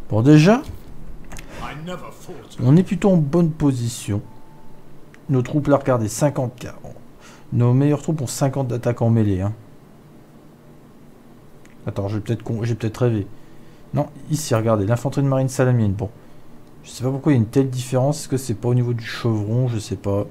Bon, déjà, on est plutôt en bonne position. Nos troupes, là, regardez, 50 40. Nos meilleures troupes ont 50 d'attaque en mêlée. Hein. Attends, j'ai peut-être rêvé. Non, ici, regardez, l'infanterie de marine salamienne. Bon, je sais pas pourquoi il y a une telle différence. Est-ce que c'est pas au niveau du chevron? Je sais pas.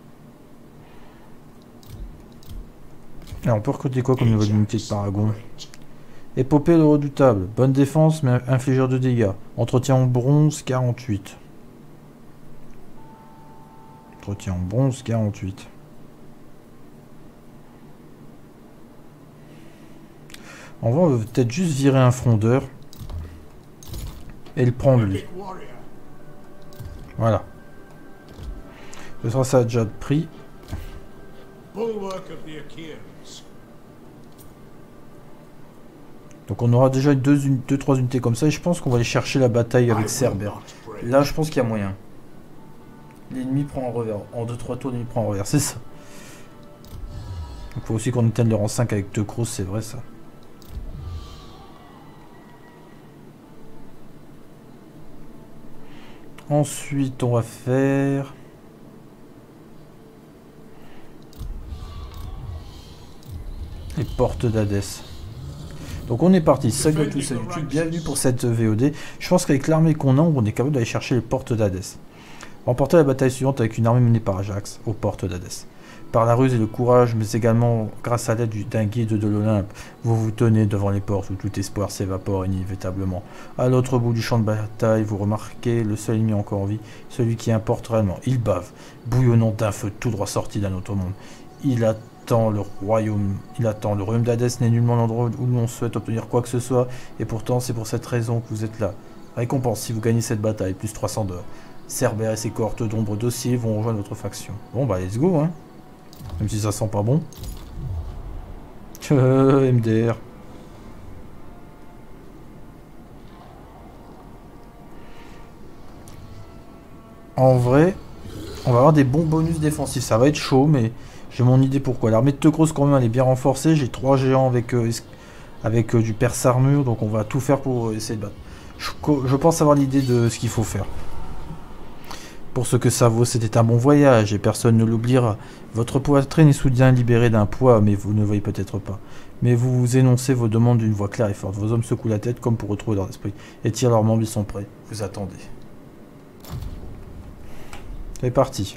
Alors, on peut recruter quoi comme nouvelle unité de Paragon? Épopée le redoutable. Bonne défense, mais infligeur de dégâts. Entretien en bronze, 48. Entretien en bronze, 48. On va peut-être juste virer un frondeur. Et le prendre lui. Voilà. Ce sera ça déjà de prix. Donc on aura déjà 2-3 unités comme ça. Et je pense qu'on va aller chercher la bataille avec Cerbère. Là je pense qu'il y a moyen. L'ennemi prend un revers. En 2-3 tours l'ennemi prend un revers. C'est ça. Il faut aussi qu'on éteigne le rang 5 avec Teucros. C'est vrai ça. Ensuite, on va faire... les portes d'Hadès. Donc on est parti. Salut à tous, salut YouTube, bienvenue pour cette VOD. Je pense qu'avec l'armée qu'on a, on est capable d'aller chercher les portes d'Hadès. Remporter la bataille suivante avec une armée menée par Ajax aux portes d'Hadès. Par la ruse et le courage, mais également grâce à l'aide d'un guide de l'Olympe, vous vous tenez devant les portes où tout espoir s'évapore inévitablement. À l'autre bout du champ de bataille, vous remarquez le seul ennemi encore en vie, celui qui importe réellement. Il bave, bouillonnant d'un feu tout droit sorti d'un autre monde. Il attend le royaume d'Hadès n'est nullement l'endroit où l'on souhaite obtenir quoi que ce soit, et pourtant c'est pour cette raison que vous êtes là. Récompense si vous gagnez cette bataille, plus 300 d'or. Cerbère et ses cohortes d'ombre dossiers vont rejoindre votre faction. Bon bah let's go hein. Même si ça sent pas bon. MDR. En vrai, on va avoir des bons bonus défensifs. Ça va être chaud, mais j'ai mon idée pourquoi. L'armée de Teucros, quand même, elle est bien renforcée. J'ai 3 géants avec du perce armure, donc on va tout faire pour essayer de battre. Je pense avoir l'idée de ce qu'il faut faire. Pour ce que ça vaut, c'était un bon voyage et personne ne l'oubliera. Votre poitrine est soudain libérée d'un poids, mais vous ne le voyez peut-être pas. Mais vous énoncez vos demandes d'une voix claire et forte. Vos hommes secouent la tête comme pour retrouver leur esprit. Et tirent leurs membres, ils sont prêts. Vous attendez. C'est parti.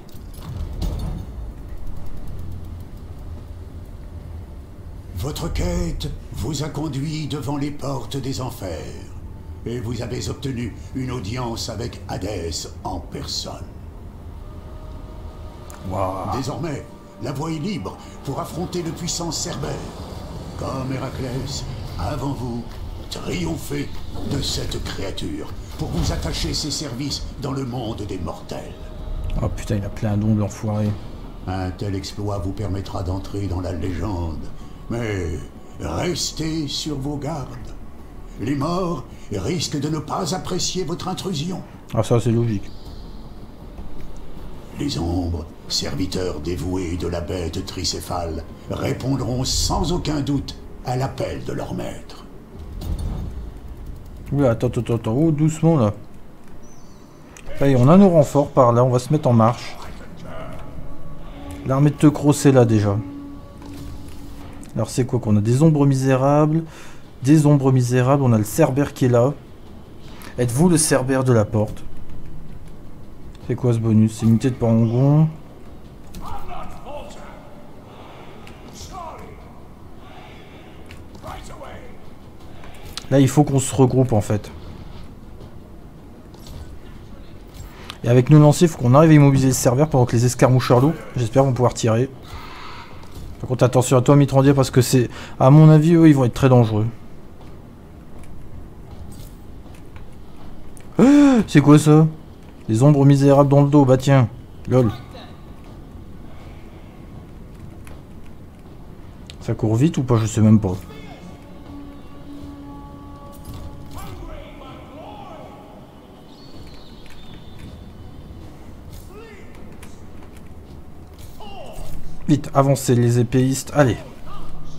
Votre quête vous a conduit devant les portes des enfers. Et vous avez obtenu une audience avec Hadès en personne. Wow. Désormais, la voie est libre pour affronter le puissant Cerbère. Comme Héraclès, avant vous, triomphez de cette créature pour vous attacher ses services dans le monde des mortels. Oh putain, il a plein d'ongles, l'enfoiré. Un tel exploit vous permettra d'entrer dans la légende. Mais restez sur vos gardes. Les morts risquent de ne pas apprécier votre intrusion. Ah ça c'est logique. Les ombres, serviteurs dévoués de la bête tricéphale, répondront sans aucun doute à l'appel de leur maître. Oui, attends, oh doucement là. Ça y est, on a nos renforts par là, on va se mettre en marche. L'armée de Teucros est là déjà. Alors c'est quoi qu'on a? Des ombres misérables. Des ombres misérables, on a le Cerbère qui est là. Êtes-vous le Cerbère de la porte? C'est quoi ce bonus? C'est une unité de Parangon. Là il faut qu'on se regroupe en fait. Et avec nos lanciers, il faut qu'on arrive à immobiliser le Cerbère pendant que les escarmoucheurs loups, j'espère, vont pouvoir tirer. Par contre attention à toi Mitrandier parce que c'est... À mon avis, eux ils vont être très dangereux. C'est quoi ça? Les ombres misérables dans le dos, bah tiens. Lol. Ça court vite ou pas? Je sais même pas. Vite, avancez les épéistes, allez.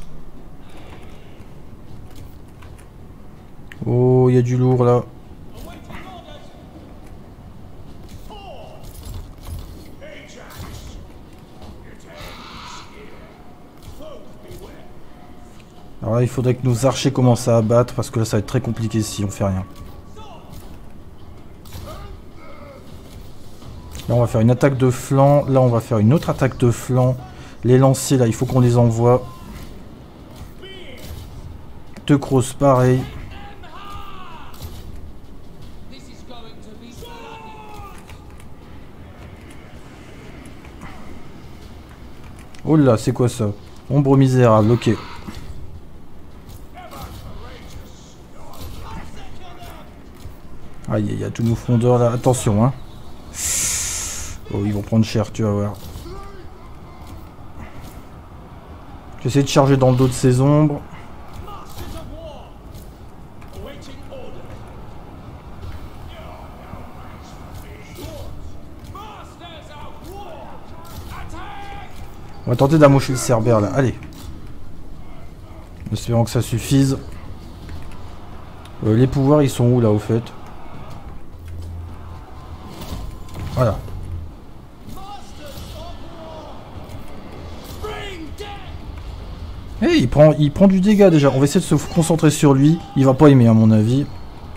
Oh, il y a du lourd là. Alors là, il faudrait que nos archers commencent à abattre parce que là ça va être très compliqué si on fait rien. Là on va faire une attaque de flanc, là on va faire une autre attaque de flanc. Les lanciers là, il faut qu'on les envoie. Deux grosses pareil. Oh là, c'est quoi ça? Ombre misérable, ok. Aïe, il y a tous nos frondeurs là, attention hein. Oh, ils vont prendre cher, tu vas voir. J'essaie de charger dans le dos de ces ombres. On va tenter d'amocher le cerbère là, allez. En espérant que ça suffise. Les pouvoirs ils sont où là au fait? Voilà. Hey, il prend du dégât déjà. On va essayer de se concentrer sur lui. Il va pas aimer à mon avis.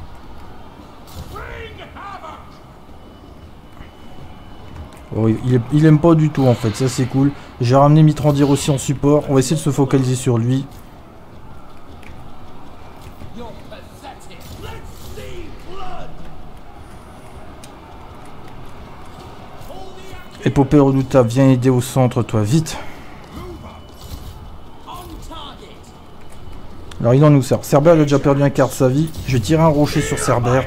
Oh, il aime pas du tout en fait, ça c'est cool. J'ai ramené Mitrandir aussi en support. On va essayer de se focaliser sur lui. Épopée redoutable, viens aider au centre toi, vite. Alors il en nous sert. Cerbère il a déjà perdu un quart de sa vie. Je vais tirer un rocher sur Cerbère.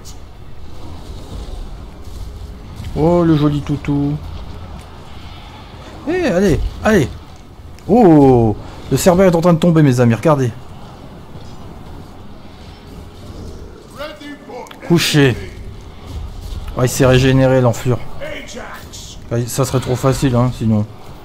Oh le joli toutou. Eh allez, allez. Oh, le Cerbère est en train de tomber mes amis, regardez. Couché. Oh, il s'est régénéré l'enflure. Ça serait trop facile hein, sinon.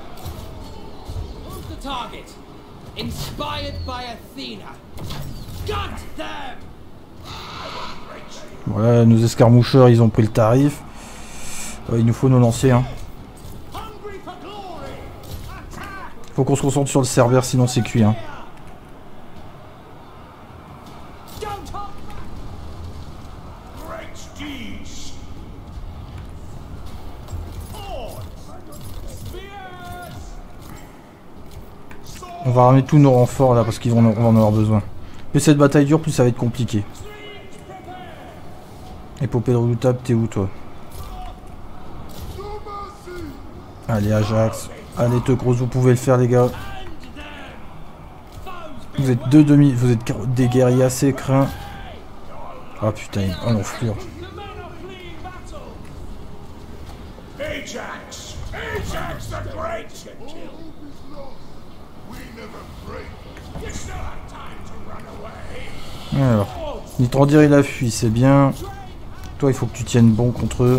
Voilà, nos escarmoucheurs ils ont pris le tarif. Il nous faut nos lanciers hein. Faut qu'on se concentre sur le Cerbère sinon c'est cuit hein. On va ramener tous nos renforts là parce qu'on va en avoir besoin. Plus cette bataille dure, plus ça va être compliqué. Épopée de redoutable, t'es où toi? Allez Ajax. Allez Teucros, vous pouvez le faire les gars. Vous êtes deux demi, vous êtes des guerriers assez craints. Ah putain, oh l'enflure. Alors, Mitrandir il a fui, c'est bien. Toi il faut que tu tiennes bon contre eux.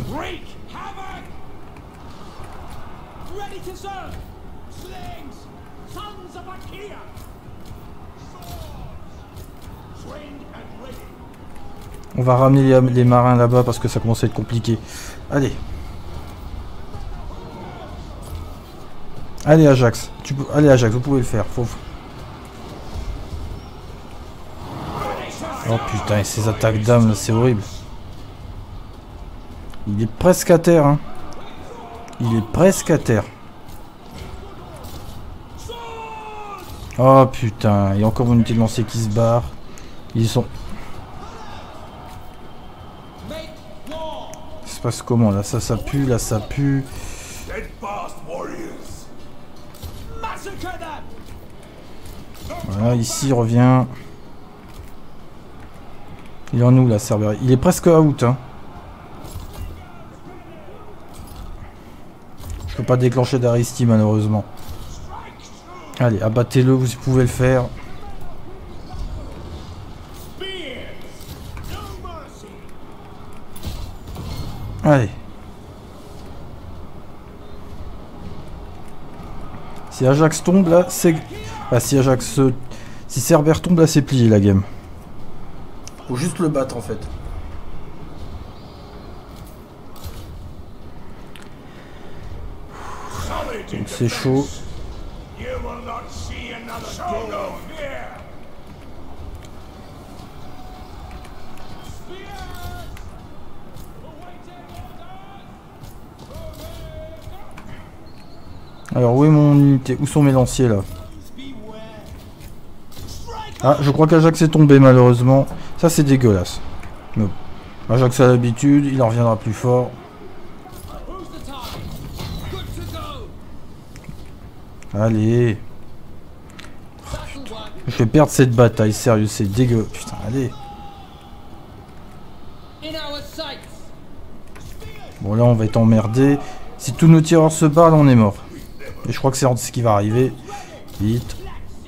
On va ramener les marins là-bas parce que ça commence à être compliqué. Allez. Allez Ajax. Allez Ajax, vous pouvez le faire. Oh putain, et ces attaques d'âme c'est horrible. Il est presque à terre hein. Il est presque à terre. Oh putain, il y a encore une unité de lancier qui se barre. Ils sont... Ça se passe comment là? Ça pue, là ça pue. Voilà, ici il revient. Il est en nous là, Cerbère. Il est presque out hein. Je peux pas déclencher d'Aristi malheureusement. Allez, abattez-le, vous pouvez le faire. Allez. Si Ajax tombe là, c'est... Ah, si Ajax... Si Cerbère tombe là, c'est plié la game. Faut juste le battre en fait. Donc c'est chaud. Alors où est mon unité? Où sont mes lanciers là? Ah, je crois qu'Ajax est tombé malheureusement. Ça c'est dégueulasse. Mais bon. Ajax a l'habitude, il en reviendra plus fort. Allez. Je vais perdre cette bataille, sérieux, c'est dégueu. Putain, allez. Bon là on va être emmerdé. Si tous nos tireurs se barrent, là, on est mort. Et je crois que c'est ce qui va arriver. Vite.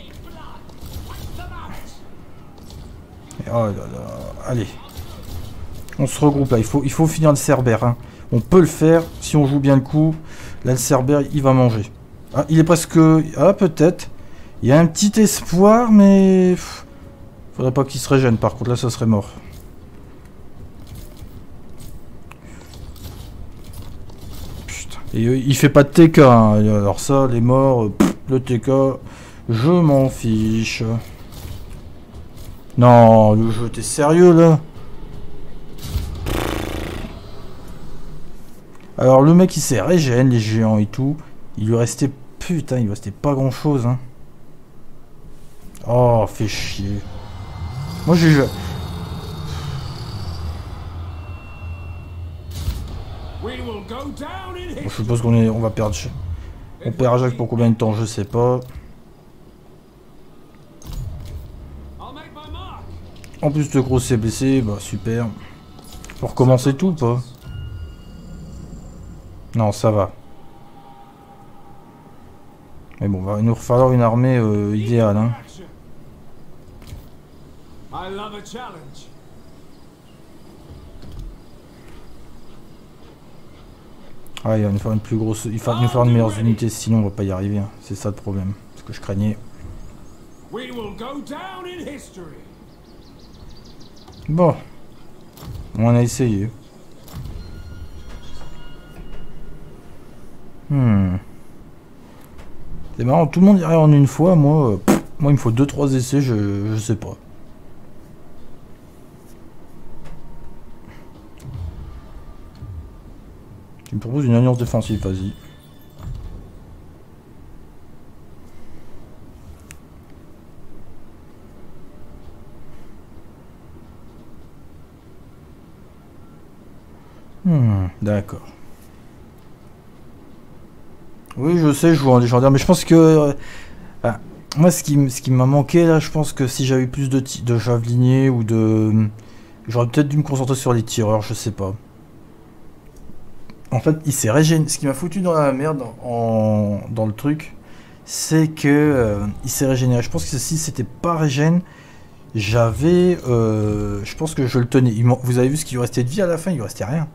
Et oh là là. Allez. On se regroupe là. Il faut finir le Cerbère. Hein. On peut le faire si on joue bien le coup. Là le Cerbère il va manger. Ah, il est presque... Ah peut-être. Il y a un petit espoir mais... Faudrait pas qu'il se régène par contre. Là ça serait mort. Et il fait pas de TK, hein. Alors ça, les morts, le TK, je m'en fiche. Non, le jeu, t'es sérieux là? Alors le mec il s'est régène, les géants et tout. Il lui restait, putain, il lui restait pas grand chose. Hein. Oh, fait chier. Moi j'ai... Bon, je suppose on va perdre. On perd Ajax pour combien de temps, je sais pas. En plus le gros s'est blessé, bah super. Faut recommencer tout ou pas? Non, ça va. Mais bon, il va nous falloir une armée idéale. Hein. Ah, il va nous faire une plus grosse... Il va nous faire de meilleures unités, sinon on va pas y arriver. Hein. C'est ça le problème. Ce que je craignais. Bon. On a essayé. C'est marrant, tout le monde irait en une fois. Moi, moi il me faut 2-3 essais, je sais pas. Tu me proposes une alliance défensive, vas-y. D'accord. Oui, je sais, je joue en légendaire, mais je pense que... moi, ce qui m'a manqué, là, je pense que si j'avais eu plus de javeliniers ou de... J'aurais peut-être dû me concentrer sur les tireurs, je sais pas. En fait, il s'est régénéré. Ce qui m'a foutu dans la merde dans le truc, c'est que il s'est régénéré. Je pense que si c'était pas régène, j'avais... je pense que je le tenais. Vous avez vu ce qu'il lui restait de vie à la fin? Il lui restait rien.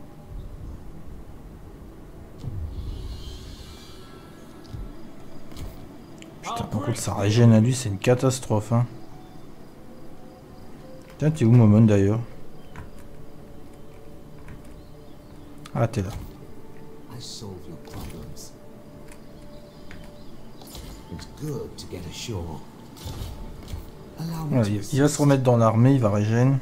Putain, par contre, ça régène à lui, c'est une catastrophe. Hein. Putain, t'es où, Momon, d'ailleurs? Ah, t'es là. Ouais, il va se remettre dans l'armée, il va régène.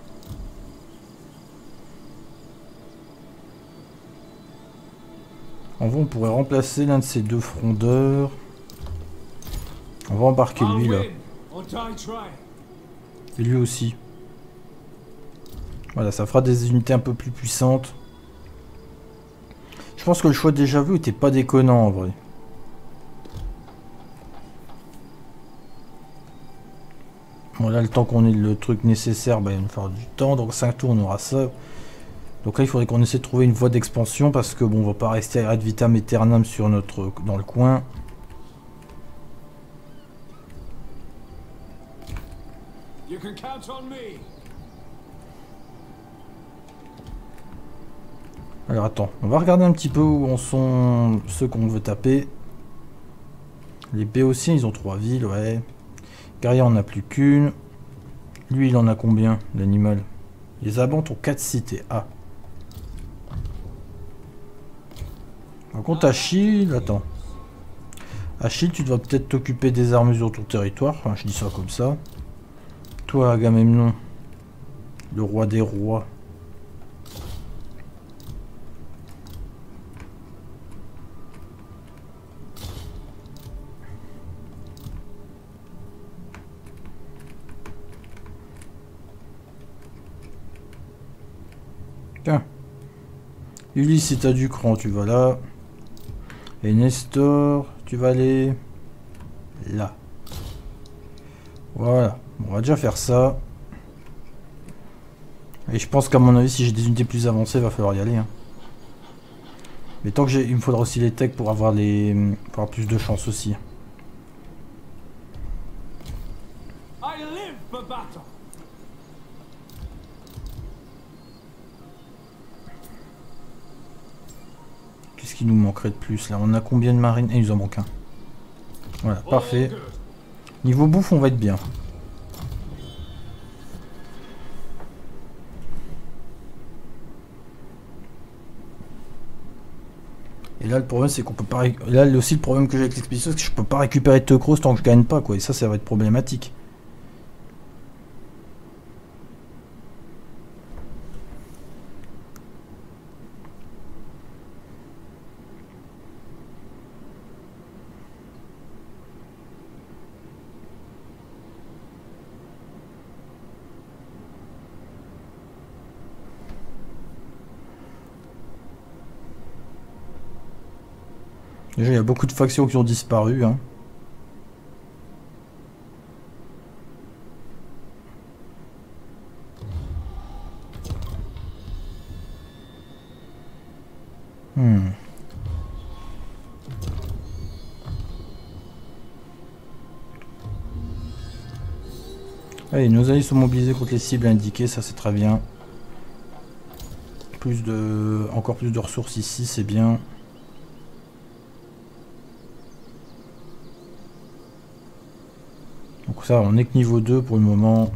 En vrai, on pourrait remplacer l'un de ces deux frondeurs. On va embarquer lui là. Et lui aussi. Voilà, ça fera des unités un peu plus puissantes. Je pense que le choix déjà vu était pas déconnant en vrai. Bon là, le temps qu'on ait le truc nécessaire, bah, il va nous falloir du temps. Donc 5 tours on aura ça. Donc là il faudrait qu'on essaie de trouver une voie d'expansion parce que bon, on va pas rester ad vitam aeternam sur dans le coin. Alors attends, on va regarder un petit peu où en sont ceux qu'on veut taper. Les Béotiens, ils ont 3 villes, ouais. Guerrier en a plus qu'une. Lui, il en a combien, l'animal? Les Abantes ont 4 cités. Ah. Par contre, Achille, attends. Achille, tu dois peut-être t'occuper des armes sur ton territoire. Enfin, je dis ça comme ça. Toi, Agamemnon, le roi des rois. Tiens. Ulysse, si t'as du cran, tu vas là. Et Nestor, tu vas aller là. Voilà. Bon, on va déjà faire ça. Et je pense qu'à mon avis, si j'ai des unités plus avancées, il va falloir y aller. Hein. Mais tant que il me faudra aussi les techs pour avoir pour avoir plus de chance aussi. Qu'est-ce qui nous manquerait de plus là? On a combien de marines? Et il nous en manque un. Voilà, parfait. Niveau bouffe, on va être bien. Et là, le problème, c'est qu'on peut pas... Là, aussi, le problème que j'ai avec l'expédition, c'est que je peux pas récupérer Teucros tant que je gagne pas, quoi. Et ça va être problématique. Déjà, il y a beaucoup de factions qui ont disparu, hein. Allez, nos alliés sont mobilisés contre les cibles indiquées, ça c'est très bien. Encore plus de ressources ici, c'est bien. Donc ça, on est que niveau 2 pour le moment.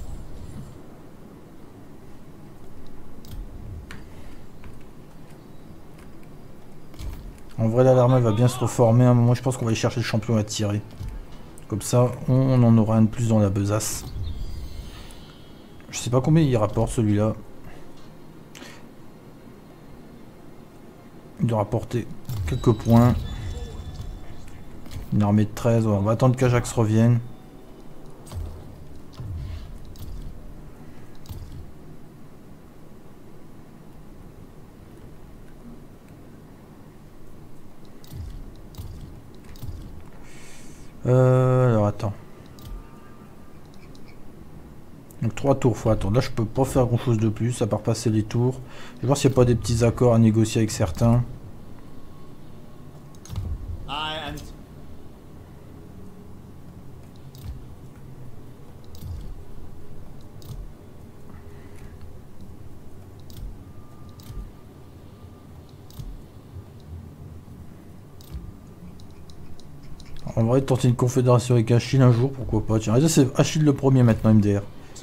En vrai, là, l'armée va bien se reformer. À un moment, je pense qu'on va aller chercher le champion à tirer. Comme ça, on en aura un de plus dans la besace. Je sais pas combien il rapporte celui-là. Il doit rapporter quelques points. Une armée de 13. On va attendre qu'Ajax revienne. Alors attends. Donc 3 tours, faut attendre. Là je peux pas faire grand chose de plus à part passer les tours. Je vais voir s'il n'y a pas des petits accords à négocier avec certains. On va tenter une confédération avec Achille un jour, pourquoi pas. Tiens, c'est Achille le premier maintenant, MDR.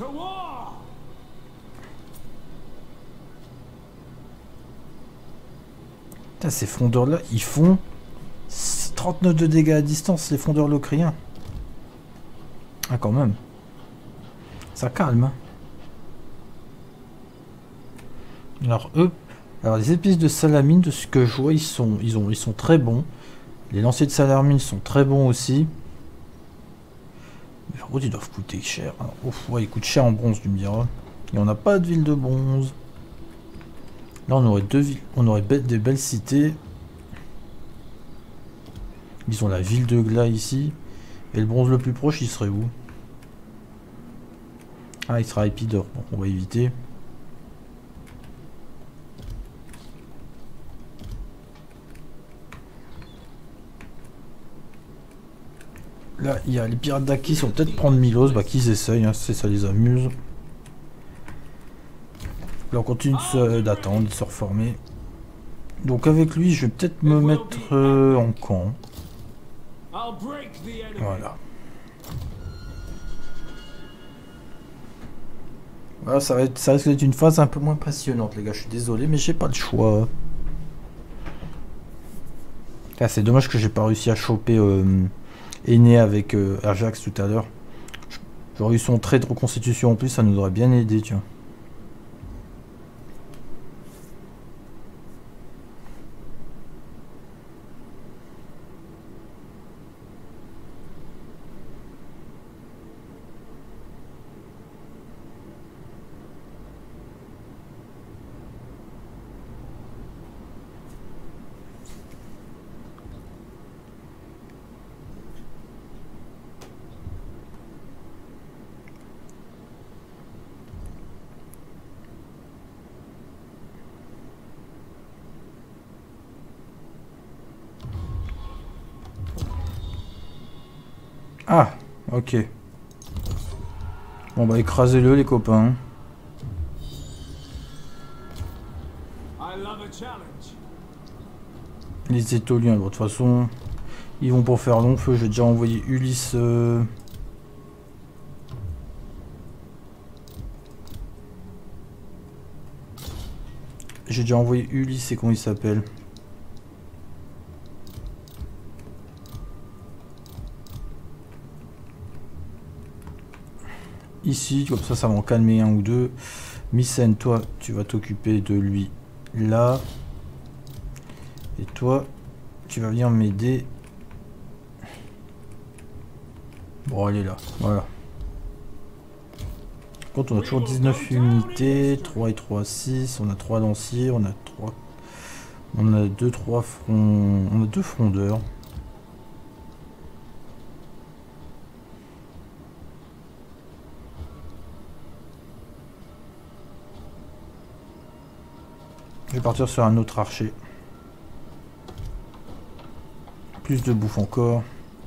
Putain, ces fondeurs là, ils font 39 de dégâts à distance, les fondeurs locriens. Ah quand même. Ça calme. Hein. Alors eux, les épices de salamine, de ce que je vois, ils sont très bons. Les lanciers de salamine sont très bons aussi. Mais par contre, ils doivent coûter cher. Alors, ouf, ouais, ils coûtent cher en bronze, tu me diras. Et on n'a pas de ville de bronze. Là, on aurait deux villes. On aurait des belles cités. Ils ont la ville de Gla ici. Et le bronze le plus proche, il serait où? Ah, il sera à Épidore. Bon, on va éviter. Là, il y a les pirates d'Aki qui vont peut-être prendre Milos, bah qu'ils essayent, hein, si ça les amuse. Là, on continue d'attendre, de se reformer. Donc avec lui, je vais peut-être me mettre en camp. Voilà. Voilà, ça risque d'être une phase un peu moins passionnante, les gars. Je suis désolé, mais j'ai pas le choix. Ah, c'est dommage que j'ai pas réussi à choper Aîné avec Ajax tout à l'heure. J'aurais eu son trait de reconstitution en plus, ça nous aurait bien aidé, tu vois. Ah, ok. Bon bah écrasez-le les copains. Les étoliens, bon, de toute façon, ils vont pour faire long feu. J'ai déjà envoyé Ulysse. J'ai déjà envoyé Ulysse et comment il s'appelle? Ici, comme ça va en calmer un ou deux. Mycène, toi, tu vas t'occuper de lui là. Et toi, tu vas venir m'aider. Bon, elle est là, voilà. Par contre, on a toujours 19 unités, 3 et 3, 6. On a 3 lanciers, on a 3. On a 2, 3 fronts. On a 2 frondeurs. Je vais partir sur un autre archer. Plus de bouffe encore.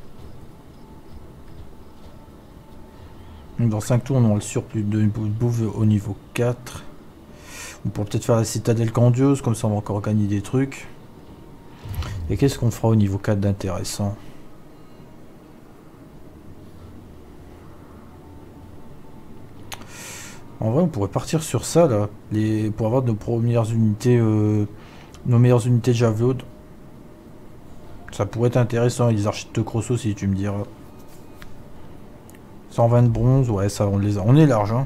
Dans 5 tours, on aura le surplus de bouffe au niveau 4. On pourra peut-être faire la citadelle grandiose, comme ça on va encore gagner des trucs. Et qu'est-ce qu'on fera au niveau 4 d'intéressant? En vrai, on pourrait partir sur ça là, pour avoir nos premières unités, nos meilleures unités de javelot. Ça pourrait être intéressant, les archers de Crosso si tu me diras. 120 de bronze, ouais, ça on les a. On est large, hein.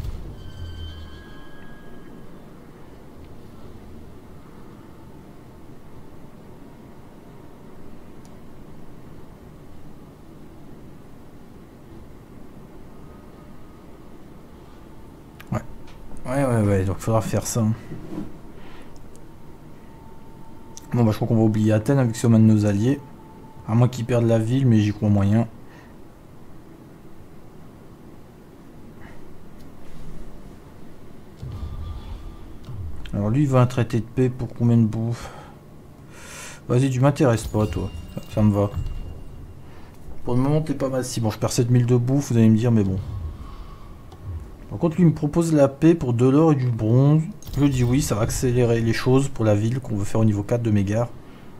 Ouais, donc il faudra faire ça. Bon bah je crois qu'on va oublier Athènes avec ce man de nos alliés. À moins qu'ils perdent la ville, mais j'y crois moyen. Alors lui il veut un traité de paix pour combien de bouffe? Vas-y, tu m'intéresses pas toi. Ça me va. Pour le moment t'es pas mal. Si bon je perds 7000 de bouffe, vous allez me dire mais bon. Par contre lui il me propose la paix pour de l'or et du bronze. Je dis oui, ça va accélérer les choses pour la ville qu'on veut faire au niveau 4 de Mégare.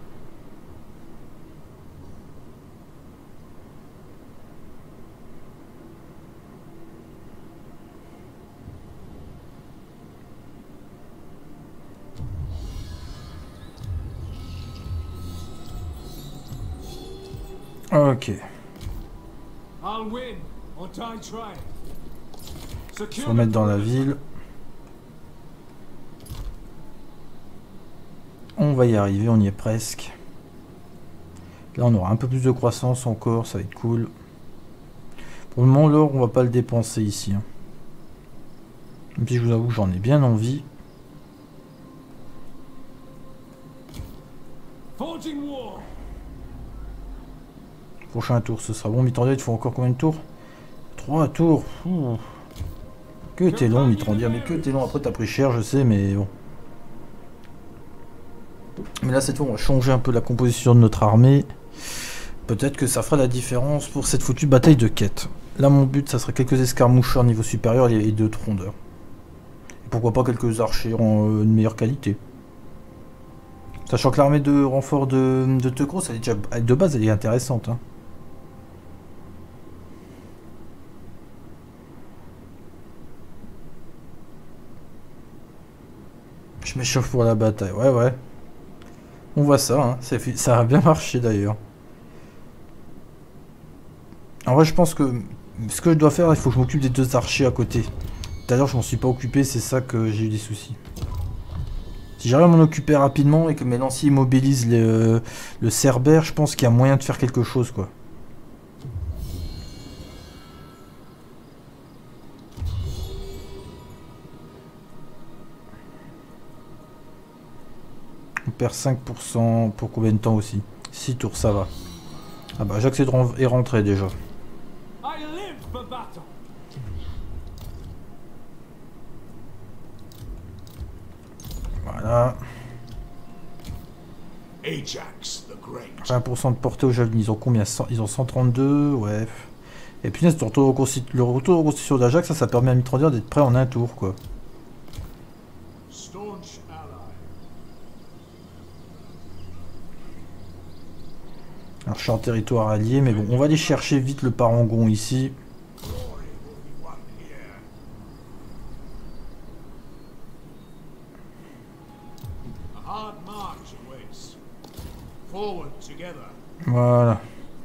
Ok. Se remettre dans la ville. On va y arriver, on y est presque. Là on aura un peu plus de croissance encore, ça va être cool. Pour le moment l'or on va pas le dépenser ici. Hein. Même si je vous avoue j'en ai bien envie. Prochain tour ce sera bon. Mitrandia il faut encore combien de tours? 3 tours. Ouh. Que t'es long Mitrandia, mais que t'es long. Après t'as pris cher je sais mais bon. Mais là cette fois on va changer un peu la composition de notre armée. Peut-être que ça fera la différence pour cette foutue bataille de quête. Là mon but ça serait quelques escarmoucheurs niveau supérieur et 2 trondeurs. Et pourquoi pas quelques archers de meilleure qualité. Sachant que l'armée de renfort de Teucros elle est déjà de base elle est intéressante. Hein. Je m'échauffe pour la bataille, ouais. On voit ça, hein. Ça a bien marché d'ailleurs. En vrai, je pense que ce que je dois faire, il faut que je m'occupe des 2 archers à côté. Tout à l'heure, je m'en suis pas occupé, c'est ça que j'ai eu des soucis. Si j'arrive à m'en occuper rapidement et que mes lanciers immobilisent le Cerbère, je pense qu'il y a moyen de faire quelque chose, quoi. On perd 5% pour combien de temps aussi? 6 tours, ça va. Ah bah Jacques est rentré déjà. Voilà. Ajax the Great. 20% de portée au javelin. Ils ont combien? Ils ont 132, ouais. Et puis, le retour de reconstitution d'Ajax, ça permet à Mithrandir d'être prêt en un tour, quoi. Staunch ally. Alors, je suis en territoire allié, mais bon, on va aller chercher vite le parangon ici. Glory will be won here. A hard march awaits. Forward together. Voilà.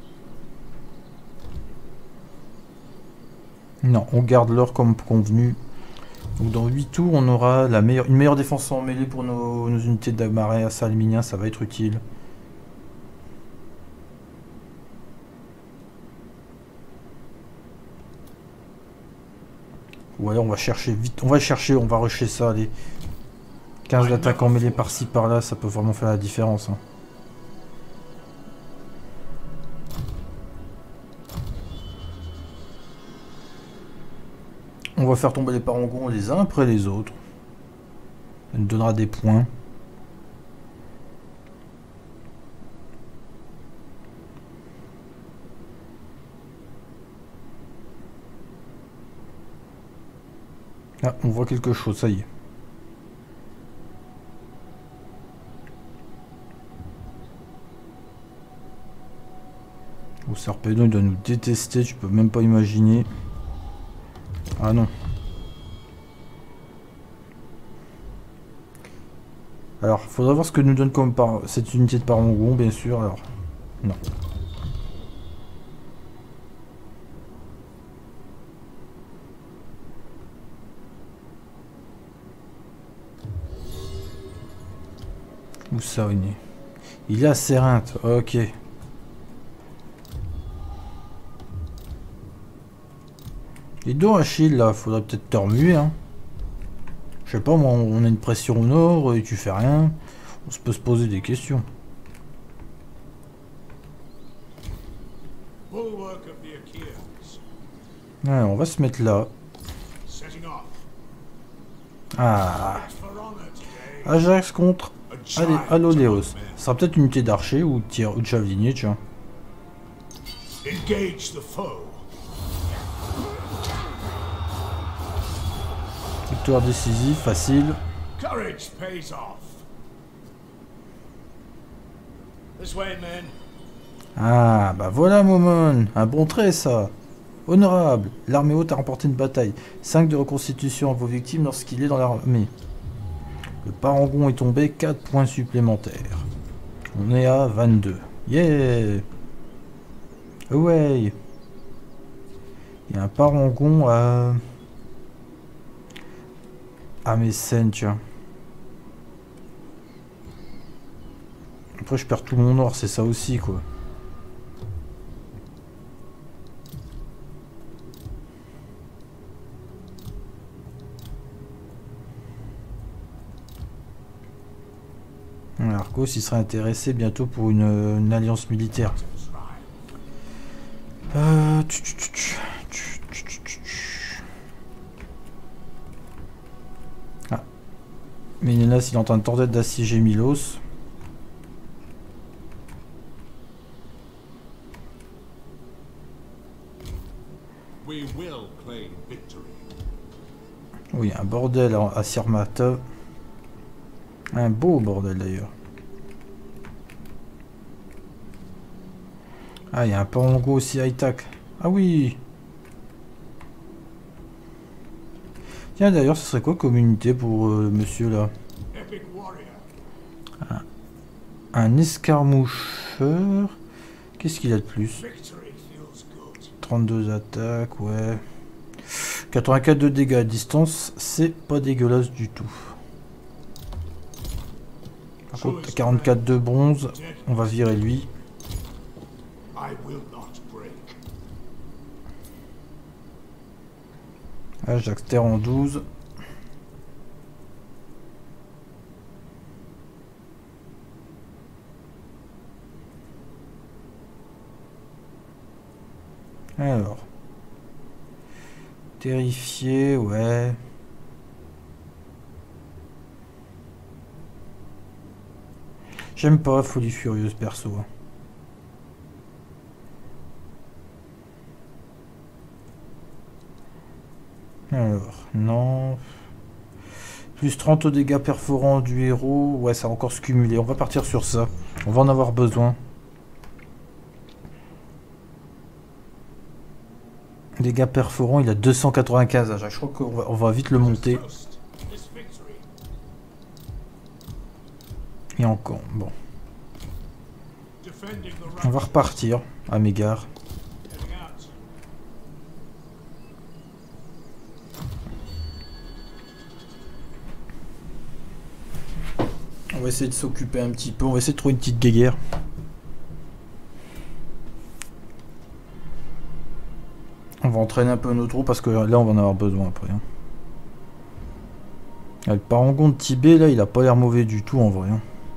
Non, on garde l'or comme convenu. Donc dans 8 tours, on aura une meilleure défense en mêlée pour nos unités d'amarais à Salminien, ça va être utile. Ouais, on va chercher vite, on va rusher ça, allez. 15 d'attaque en mêlée par-ci par-là, ça peut vraiment faire la différence. Hein. On va faire tomber les parangons les uns après les autres. Ça nous donnera des points. Ah, on voit quelque chose, ça y est. Le Sarpedon, il doit nous détester, tu peux même pas imaginer. Ah non. Alors, faudra voir ce que nous donne comme cette unité de parangon, bien sûr. Alors, non. Où ça, il est? Il est à Sérinthe, ok. Les deux Achille, là, faudrait peut-être te remuer, hein. Je sais pas, moi, on a une pression au nord et tu fais rien. On se peut se poser des questions. Bulwark of the Achaeans. Ouais, on va se mettre là. Setting off. Ah, For honor today. Ajax contre A giant Aloleos. among men. Ça sera peut-être une unité d'archer ou de javelinier, tiens. Engage the foe. Victoire décisive, facile. Courage pays off. This way, men. Ah, bah voilà, Momon. Un bon trait, ça. Honorable. L'armée haute a remporté une bataille. 5 de reconstitution à vos victimes lorsqu'il est dans l'armée. Le parangon est tombé, 4 points supplémentaires. On est à 22. Yeah. Ouais. Il y a un parangon à Mécène, tiens. Après, je perds tout mon or, c'est ça aussi, quoi. Arcos, il serait intéressé bientôt pour une alliance militaire. Ah. Ménélas, il est en train de tenter d'assiéger Milos. Oui, un bordel à Sirmata. Un beau bordel d'ailleurs. Ah, il y a un parango aussi high-tac. Ah oui. Tiens, d'ailleurs, ce serait quoi comme unité pour monsieur là? Un escarmoucheur. Qu'est-ce qu'il a de plus? 32 attaques, ouais. 84 de dégâts à distance, c'est pas dégueulasse du tout. Par contre, 44 de bronze, on va virer lui. Ajax terre en 12. Alors. Terrifié, ouais. J'aime pas Folie Furieuse perso. Alors, non. Plus 30 aux dégâts perforants du héros. Ouais, ça va encore se cumuler. On va partir sur ça. On va en avoir besoin. Dégâts perforants, il a 295 à je crois qu'on va vite le monter. Et encore, bon. On va repartir à Mégare. On va essayer de s'occuper un petit peu, on va essayer de trouver une petite guéguerre. On va entraîner un peu nos troupes parce que là on va en avoir besoin après. Le parangon de Tibet là il a pas l'air mauvais du tout en vrai.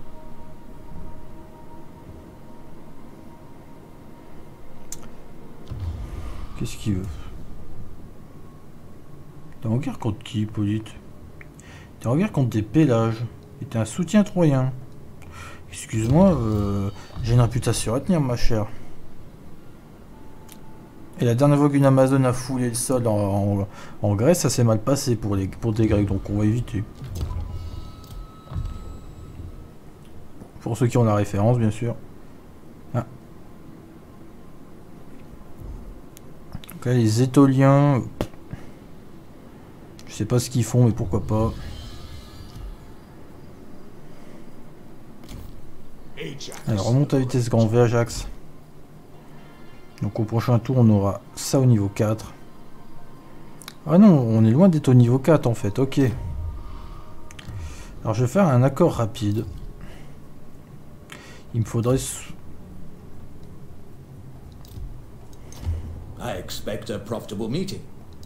Qu'est-ce qu'il veut? T'es en guerre contre qui, Hippolyte? T'es en guerre contre des pélages. Et t'es un soutien troyen. Excuse-moi, j'ai une réputation à tenir, ma chère. Et la dernière fois qu'une Amazone a foulé le sol en Grèce, ça s'est mal passé pour des Grecs, donc on va éviter. Pour ceux qui ont la référence, bien sûr. Ah. Donc là, les Étoliens... Je sais pas ce qu'ils font, mais pourquoi pas. Alors, remonte à vitesse grand V, Ajax. Donc au prochain tour, on aura ça au niveau 4. Ah non, on est loin d'être au niveau 4 en fait, ok. Alors je vais faire un accord rapide. Il me faudrait... I expect a profitable meeting.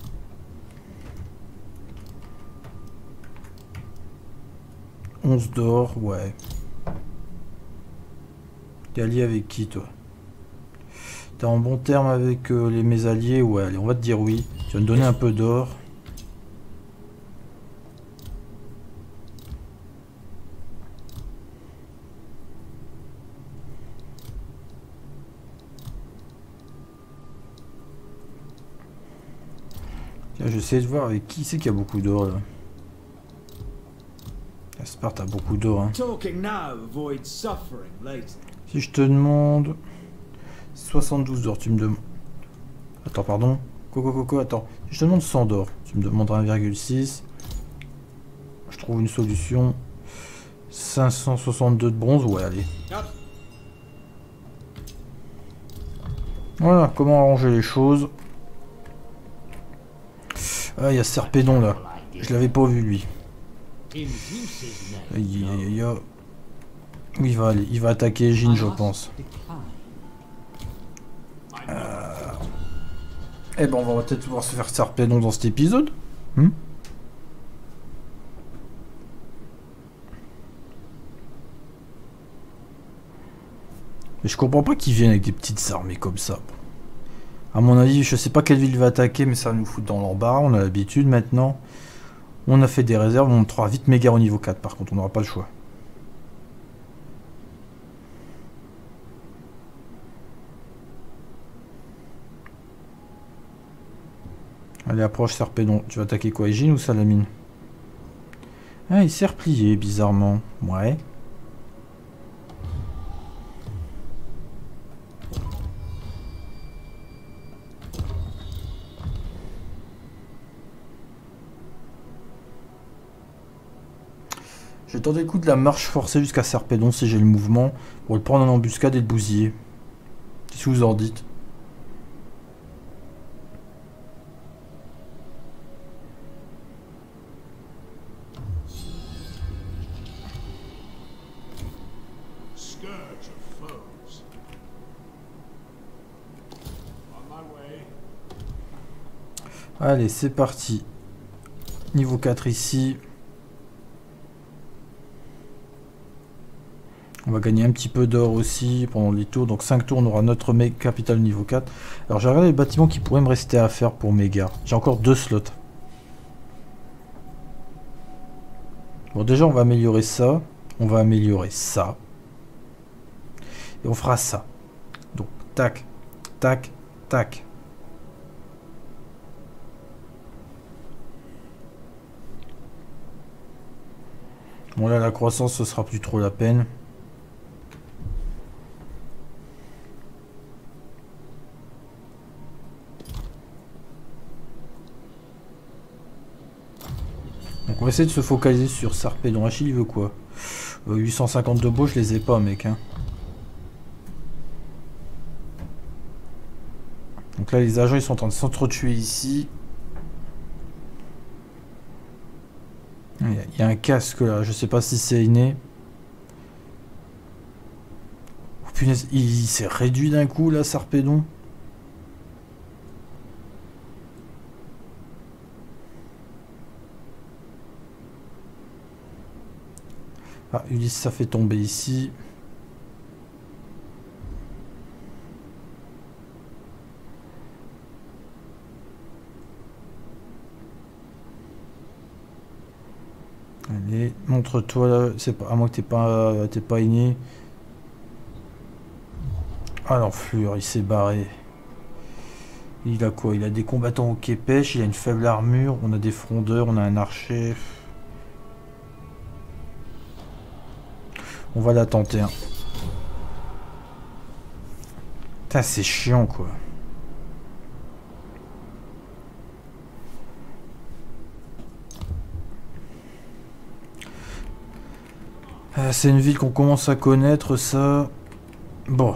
« 11 d'or, ouais. T'es allié avec qui, toi? T'es en bon terme avec mes alliés? Ouais, allez, on va te dire oui. Tu vas me donner un peu d'or. Tiens, j'essaie de voir avec qui c'est qu'il y a beaucoup d'or, là. Sparte a beaucoup d'or, hein. Si je te demande 72 d'or, tu me demandes... Attends, pardon. Coco, attends. Si je te demande 100 d'or, tu me demanderas 1,6. Je trouve une solution. 562 de bronze, ouais, allez. Voilà, comment arranger les choses. Ah, il y a Serpédon, là. Je l'avais pas vu, lui. Il va aller, il va attaquer Jin, je pense. Eh ben, on va peut-être pouvoir se faire Serpédon dans cet épisode. Mais je comprends pas qu'ils viennent avec des petites armées comme ça. À mon avis, je sais pas quelle ville va attaquer, mais ça va nous foutre dans l'embarras. On a l'habitude maintenant. On a fait des réserves, on montera vite Mégare au niveau 4, par contre, on n'aura pas le choix. Allez, approche Serpédon. Tu vas attaquer quoi, Égine ou Salamine? Ah, il s'est replié, bizarrement. Ouais. Je vais tenter le coup de la marche forcée jusqu'à Serpédon si j'ai le mouvement, pour le prendre en embuscade et le bousiller. Qu'est-ce que vous en dites? Allez, c'est parti. Niveau 4 ici. On va gagner un petit peu d'or aussi pendant les tours. Donc 5 tours, on aura notre capital niveau 4. Alors j'ai regardé les bâtiments qui pourraient me rester à faire pour Mégare. J'ai encore 2 slots. Bon, déjà on va améliorer ça. On va améliorer ça. Et on fera ça. Donc, tac, tac, tac. Bon là, la croissance, ce sera plus trop la peine. Donc on va essayer de se focaliser sur Sarpedon. Achille, il veut quoi? 850 de beau, je les ai pas, mec. Hein. Donc là, les agents, ils sont en train de s'entretuer ici. Il y a un casque là, je sais pas si c'est inné. Oh, punaise, il s'est réduit d'un coup là, Sarpedon. Ah, Ulysse, ça fait tomber ici. Allez, montre-toi là, c'est pas à moins que t'es pas inné. Ah l'enflure, il s'est barré. Il a quoi? Il a des combattants au quai pêche, il a une faible armure, on a des frondeurs, on a un archer. On va la tenter. Hein. Putain, c'est chiant quoi. C'est une ville qu'on commence à connaître, ça. Bon.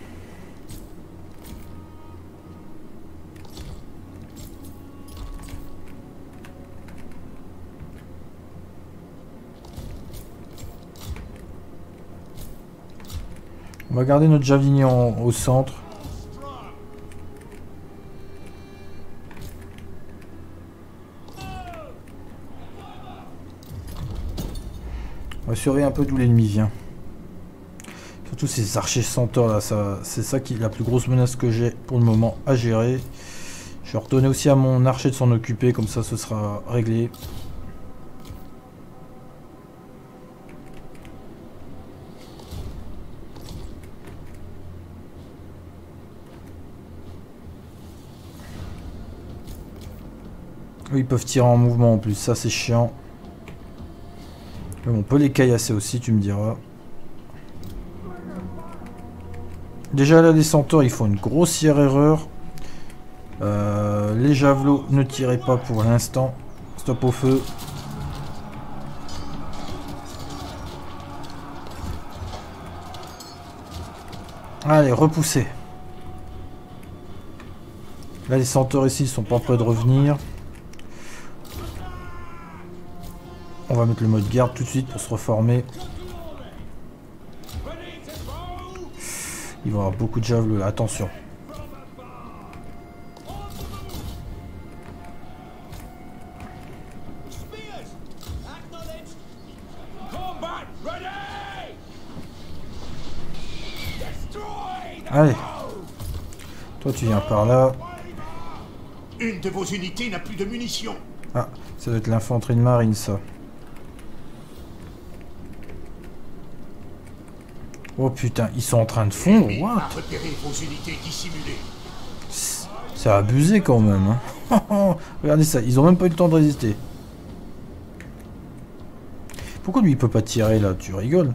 On va garder notre javelinier au centre. On va surveiller un peu d'où l'ennemi vient. Surtout ces archers centaures là, c'est ça qui est la plus grosse menace que j'ai pour le moment à gérer. Je vais redonner aussi à mon archer de s'en occuper, comme ça ce sera réglé. Ils peuvent tirer en mouvement en plus, ça c'est chiant. Mais on peut les caillasser aussi, tu me diras. Déjà là, les centaures, ils font une grossière erreur. Les javelots, ne tirez pas pour l'instant. Stop au feu. Allez, repoussez. Là, les centaures ici, ils sont pas prêts de revenir. On va mettre le mode garde tout de suite pour se reformer. Il va y avoir beaucoup de javelots là, attention. Allez. Toi tu viens par là. Une de vos unités n'a plus de munitions. Ah, ça doit être l'infanterie de marine ça. Oh putain, ils sont en train de fondre. What? C'est abusé quand même. Hein. Regardez ça, ils ont même pas eu le temps de résister. Pourquoi lui il peut pas tirer là? Tu rigoles?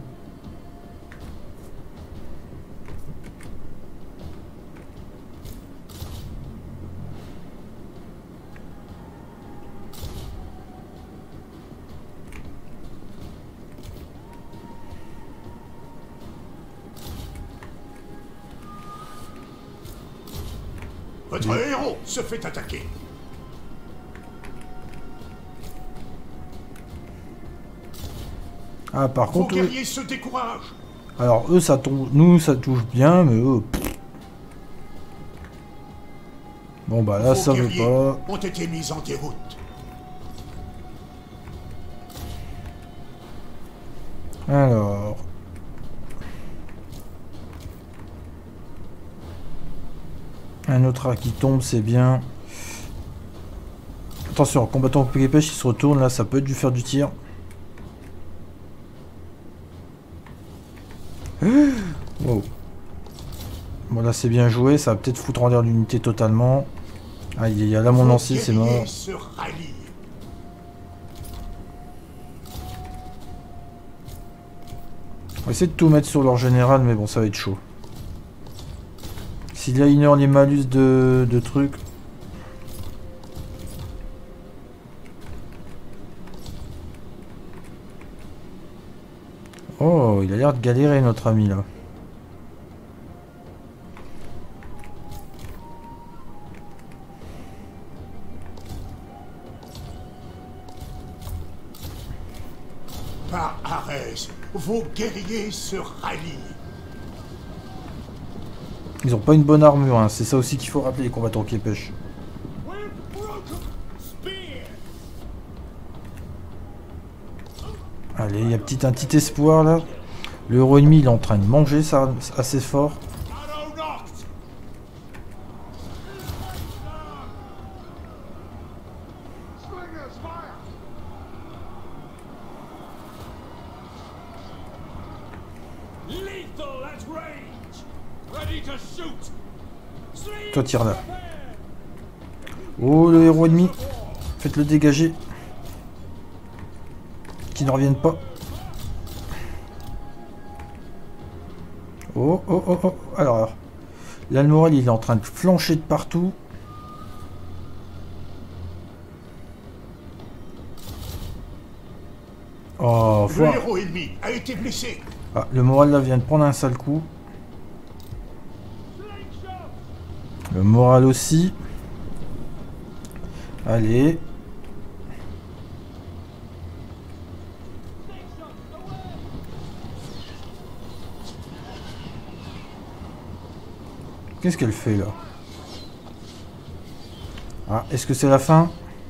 Votre héros se fait attaquer. Ah par contre... Vos guerriers se découragent. Alors eux ça tombe... Nous ça touche bien, mais eux... Bon bah là ça veut pas... Ont été mis en déroute. Alors... Un autre A qui tombe, c'est bien. Attention, combattant au pied pêche, il se retourne, là ça peut être du faire du tir. Wow. Bon là c'est bien joué, ça va peut-être foutre en l'air l'unité totalement. Ah il y a là mon lancier, c'est mort. On va essayer de tout mettre sur leur général, mais bon ça va être chaud. S'il ignore les malus de trucs. Oh, il a l'air de galérer notre ami là. Par Arès, vos guerriers se rallient. Ils ont pas une bonne armure, hein. C'est ça aussi qu'il faut rappeler les combattants qui pêchent. Allez, il y a un petit espoir là. Le héros ennemi il est en train de manger ça assez fort. Toi tire là. Oh le héros ennemi. Faites-le dégager. Qu'il ne revienne pas. Oh oh oh oh. Alors. Là le moral il est en train de flancher de partout. Oh le héros ennemi a été blessé. Ah, le moral là vient de prendre un sale coup. Le moral aussi. Allez. Qu'est-ce qu'elle fait là? Ah, est-ce que c'est la fin?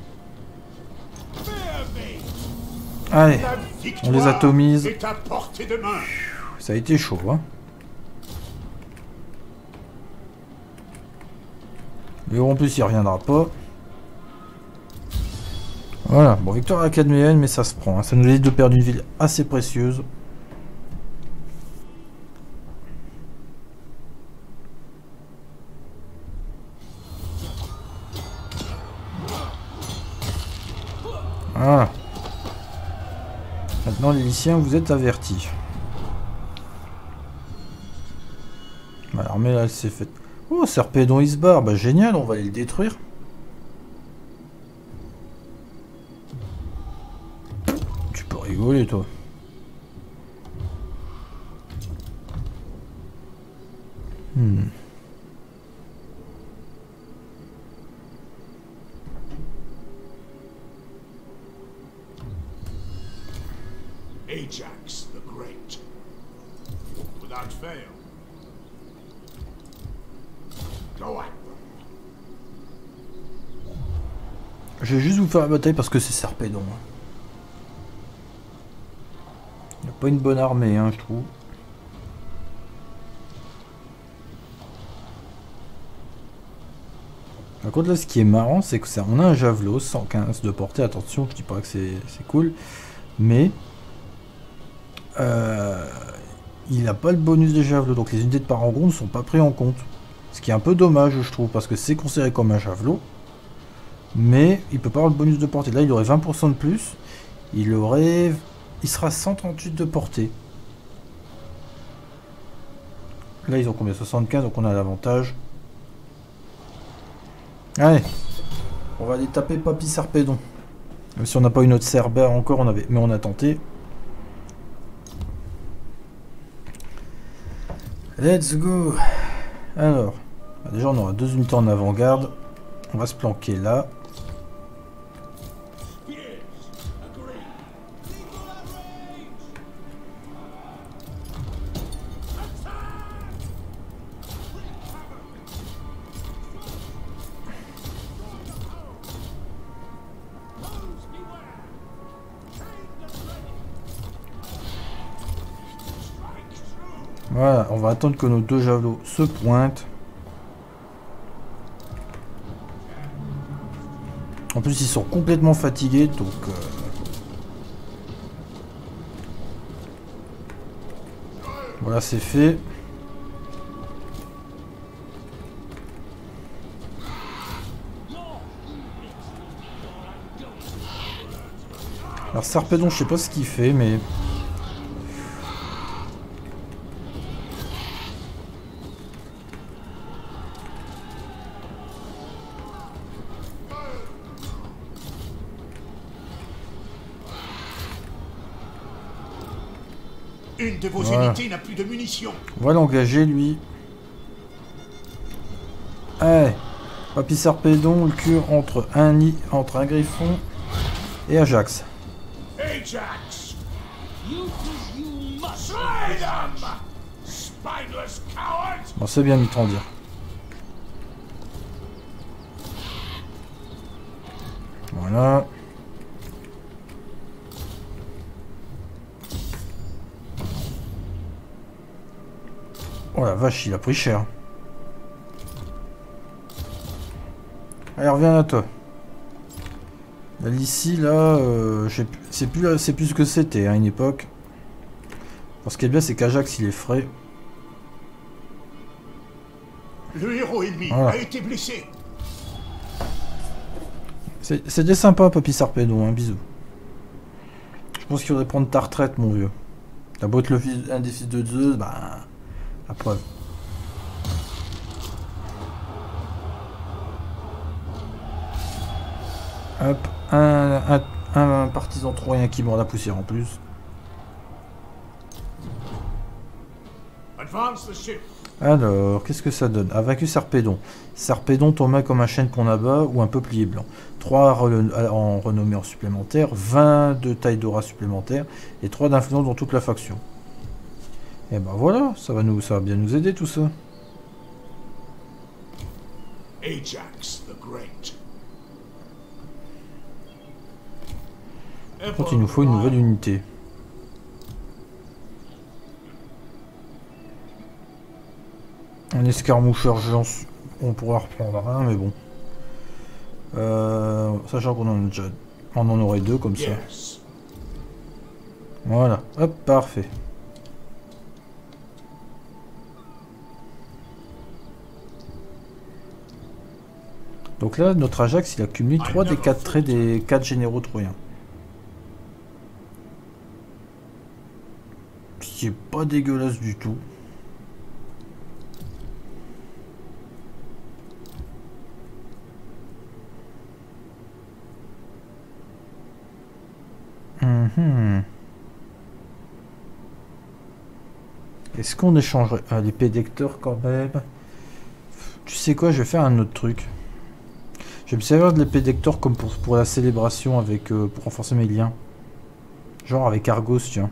Allez, on les atomise. Ça a été chaud, hein. Mais en plus, il reviendra pas. Voilà, bon, victoire académienne, mais ça se prend. Hein. Ça nous évite de perdre une ville assez précieuse. Voilà. Maintenant, les lycéens, vous êtes avertis. L'armée, là, elle s'est faite... Oh, Serpédon, il se barre. Bah, génial, on va aller le détruire. Tu peux rigoler, toi. Ajax the Great. Without fail. Go at them. Je vais juste vous faire la bataille parce que c'est Serpédon. Il n'y a pas une bonne armée, hein, je trouve. Par contre, là, ce qui est marrant, c'est que on a un javelot 115 de portée. Attention, je dis pas que c'est cool, mais il n'a pas le bonus des javelots, donc les unités de parangon ne sont pas pris en compte. Ce qui est un peu dommage, je trouve, parce que c'est considéré comme un javelot, mais il peut pas avoir le bonus de portée. Là, il aurait 20% de plus, il sera 138 de portée. Là, ils ont combien? 75, donc on a l'avantage. Allez, on va aller taper Papy Serpédon. Même si on n'a pas une autre Cerbère encore, mais on a tenté. Let's go. Alors, déjà on aura 2 unités en avant-garde. On va se planquer là. Voilà, on va attendre que nos 2 javelots se pointent. En plus, ils sont complètement fatigués, donc... Voilà, c'est fait. Alors Sarpedon, je sais pas ce qu'il fait, mais... Une de vos Voilà. unités n'a plus de munitions. On va l'engager, lui. Allez. Papy Sarpedon, le cul entre un griffon et Ajax. Ajax! You must slay them! Spineless cowards! Bon, c'est bien Mitrandir. Voilà. Oh la vache, il a pris cher. Allez, reviens à toi. Là, ici, là, c'est plus ce que c'était à une époque. Bon, ce qui est bien, c'est qu'Ajax, il est frais. Le héros ennemi Voilà. a été blessé. C'était sympa, Papy Sarpedon, hein, bisous. Je pense qu'il faudrait prendre ta retraite, mon vieux. T'as beau être un des fils de Zeus, bah... la preuve. Hop, un partisan troyen qui mord la poussière en plus. Advance the ship. Alors, qu'est-ce que ça donne? A vaincu Sarpedon. Sarpedon tombé comme un chêne qu'on abat ou un peuplier blanc. 3 en renommée en supplémentaire, 20 de taille d'aura supplémentaire et 3 d'influence dans toute la faction. Et ben voilà, ça va bien nous aider tout ça. Ajax the Great. Par contre, il nous faut une nouvelle unité. Un escarmoucheur géant, on pourra reprendre un, mais bon. Sachant qu'on en a déjà... On en aurait 2 comme ça. Yes. Voilà, hop, parfait. Donc là, notre Ajax, il a cumulé 3 des 4 traits des 4 généraux troyens. Ce qui est pas dégueulasse du tout. Est-ce qu'on échangerait l'épée d'Hector quand même? Tu sais quoi, je vais faire un autre truc. Je vais me servir de l'épée d'Hector comme pour la célébration avec pour renforcer mes liens. Genre avec Argos, tiens.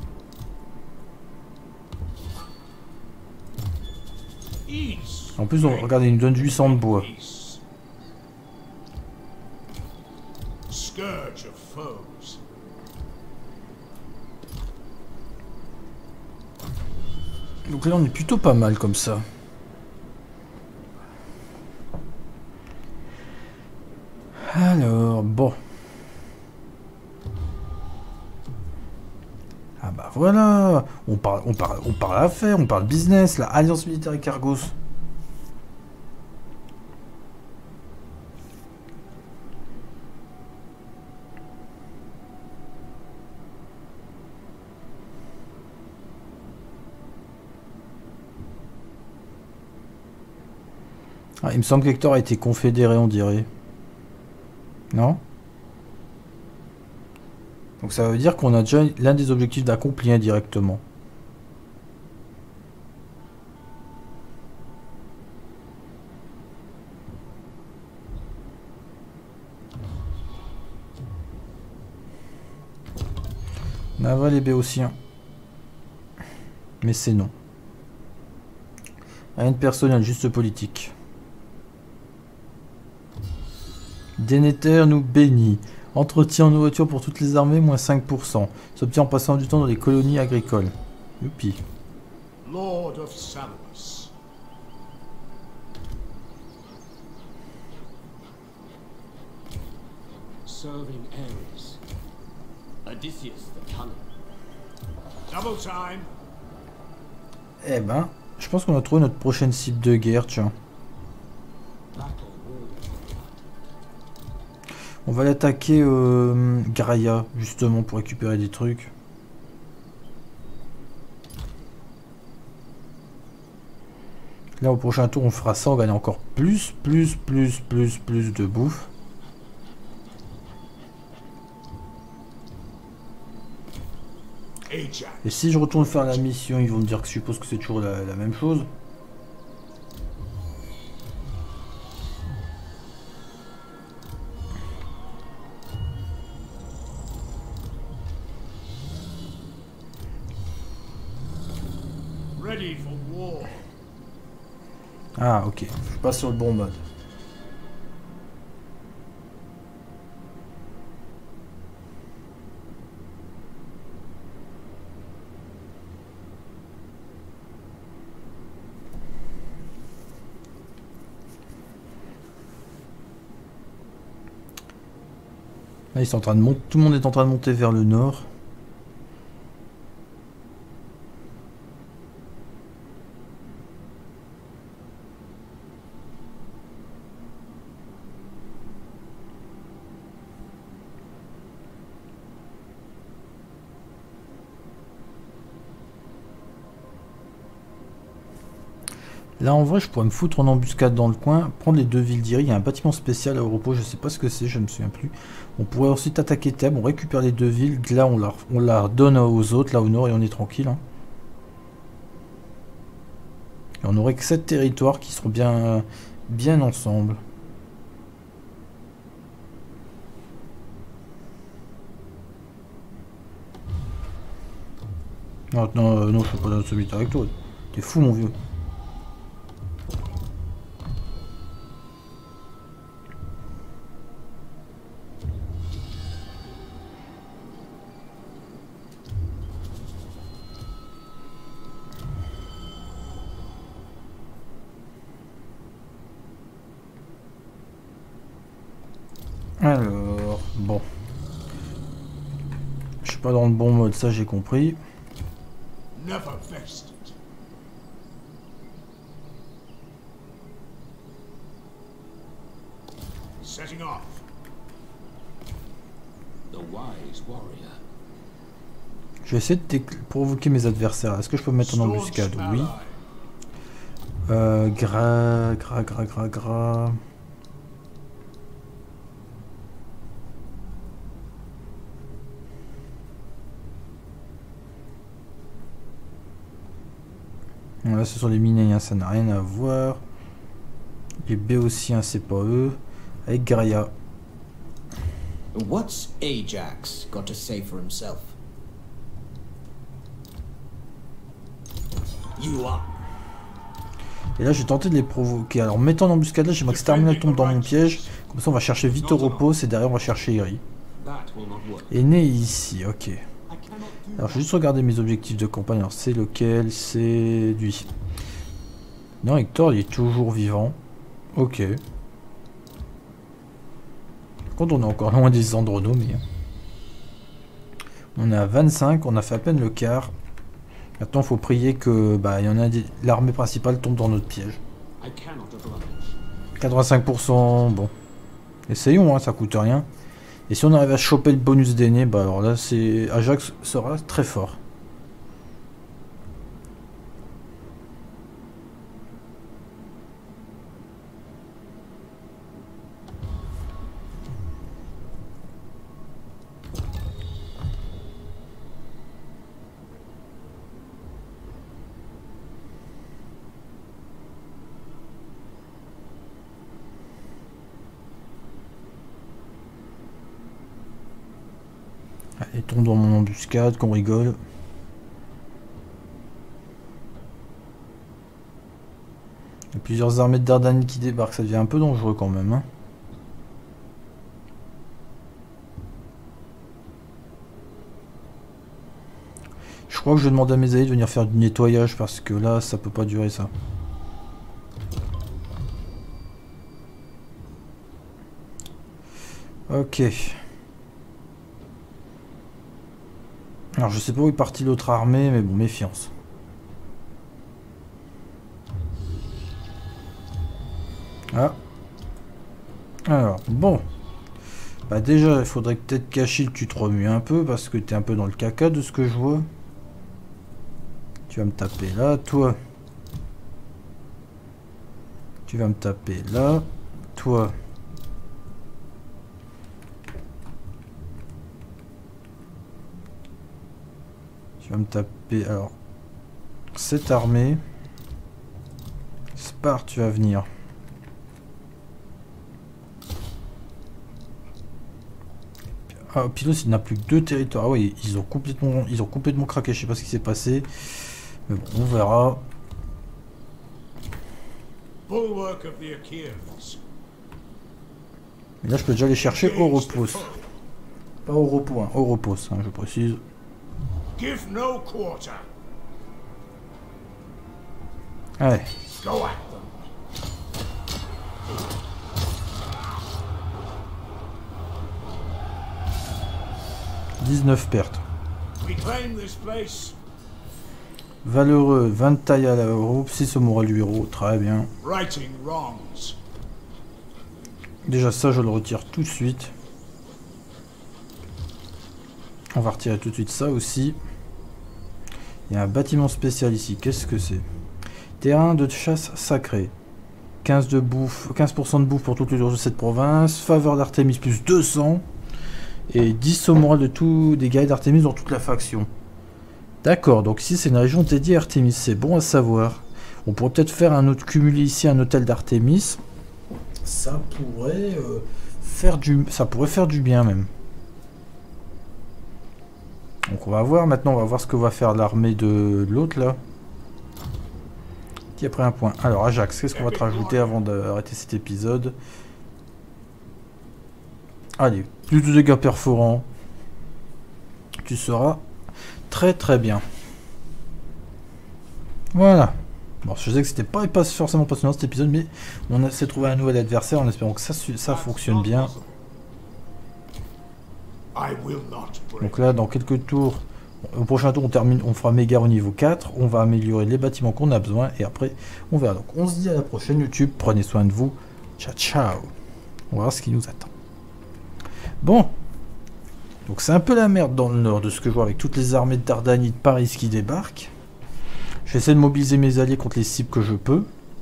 En plus, regardez, il nous donne 800 de bois. Scourge of foes. Donc là, on est plutôt pas mal comme ça. Alors, bon. Ah bah voilà, on parle affaires, on parle business, la alliance militaire avec Argos. Ah, il me semble qu'Hector a été confédéré, on dirait. Non? Donc ça veut dire qu'on a déjà l'un des objectifs d'accompli indirectement. Naval et béotien. Mais c'est non. Rien de personnel, juste politique. Dénéter nous bénit. Entretien en nourriture pour toutes les armées, moins 5%. S'obtient en passant du temps dans les colonies agricoles. Youpi. Lord of Salamis. Serving Ares. Odysseus the cunning. Double time. Eh ben, je pense qu'on a trouvé notre prochaine cible de guerre, tiens. Battle warrior. On va l'attaquer Graia, justement, pour récupérer des trucs. Là, au prochain tour, on fera ça, on gagne encore plus de bouffe. Et si je retourne faire la mission, ils vont me dire que je suppose que c'est toujours la même chose. Ah ok, je suis pas sur le bon mode. Là, ils sont en train de monter, tout le monde est en train de monter vers le nord. Là en vrai je pourrais me foutre en embuscade dans le coin, prendre les 2 villes d'Iri, il y a un bâtiment spécial à Europos, je sais pas ce que c'est, je me souviens plus. On pourrait ensuite attaquer Thèbes, on récupère les 2 villes, là on la redonne aux autres, là au nord et on est tranquille. Hein. Et on aurait que 7 territoires qui seront bien ensemble. Non, non, je suis pas dans ce but avec toi, t'es fou mon vieux. Alors, bon. Je suis pas dans le bon mode, ça j'ai compris. Setting off. The wise warrior. Je vais essayer de provoquer mes adversaires. Est-ce que je peux me mettre en embuscade? Oui. Gras. Là, ce sont les Minéens, ça n'a rien à voir. Les Béotiens, c'est pas eux. Avec Graia. What's Ajax got to say for himself? You are. Et là, j'ai tenté de les provoquer. Alors, en mettant en embuscade là, j'aimerais que Starmina tombe dans mon piège. Comme ça, on va chercher vite Europos et derrière, on va chercher Iri. Et né ici, ok. Alors, je vais juste regarder mes objectifs de campagne. Alors, c'est lequel? C'est lui. Non, Hector, il est toujours vivant. Ok. Par contre, on est encore loin des Andronomies. On est à 25, on a fait à peine le quart. Maintenant, il faut prier que l'armée principale tombe dans notre piège. 85%, bon. Essayons, hein, ça coûte rien. Et si on arrive à choper le bonus d'aîné, bah alors là, Ajax sera très fort. Allez, tombe dans mon embuscade, qu'on rigole. Il y a plusieurs armées de Dardanie qui débarquent, ça devient un peu dangereux quand même. Hein. Je crois que je vais demander à mes alliés de venir faire du nettoyage parce que là, ça peut pas durer ça. Ok. Alors je sais pas où est partie l'autre armée, mais bon, méfiance. Ah. Alors, bon. Bah déjà, il faudrait que peut-être qu'Achille, tu te remues un peu, parce que tu es un peu dans le caca de ce que je vois. Tu vas me taper là, toi. Tu vas me taper là, toi. Tu vas me taper, alors, cette armée. Sparte, tu vas venir. Ah, Pylos, il n'a plus que 2 territoires. Ah oui, ils ont complètement craqué. Je sais pas ce qui s'est passé. Mais bon, on verra. Bulwark of the Achaeans. Mais là, je peux déjà les chercher au repos. Pas au repos, hein, au repos, hein, je précise. Give no quarter. Allez. Go at them. 19 pertes. We claim this place. Valeureux, 20 tailles à l'euro, 6 au moral du héros, très bien. Righting wrongs. Déjà ça, je le retire tout de suite. On va retirer tout de suite ça aussi. Il y a un bâtiment spécial ici, qu'est-ce que c'est? Terrain de chasse sacré. 15% de bouffe pour toutes les jours de cette province. Faveur d'Artémis plus 200. Et 10 au moral de tous des guerriers d'Artémis dans toute la faction. D'accord, donc ici c'est une région dédiée à Artémis, c'est bon à savoir. On pourrait peut-être faire un autre cumuler ici un hôtel d'Artémis. Ça pourrait faire du bien même. Donc on va voir maintenant, on va voir ce que va faire l'armée de l'autre là. Qui a pris un point. Alors Ajax, qu'est-ce qu'on va te rajouter avant d'arrêter cet épisode? Allez, plus de dégâts perforants. Tu seras très très bien. Voilà. Bon, je sais que c'était pas forcément passionnant cet épisode, mais on s'est trouvé un nouvel adversaire en espérant que ça fonctionne bien. Donc là, dans quelques tours, au prochain tour, on fera méga au niveau 4. On va améliorer les bâtiments qu'on a besoin et après, on verra. Donc, on se dit à la prochaine YouTube. Prenez soin de vous. Ciao, ciao. On va voir ce qui nous attend. Bon. Donc, c'est un peu la merde dans le nord de ce que je vois avec toutes les armées de Dardanie de Paris qui débarquent. Je vais essayer de mobiliser mes alliés contre les cibles que je peux.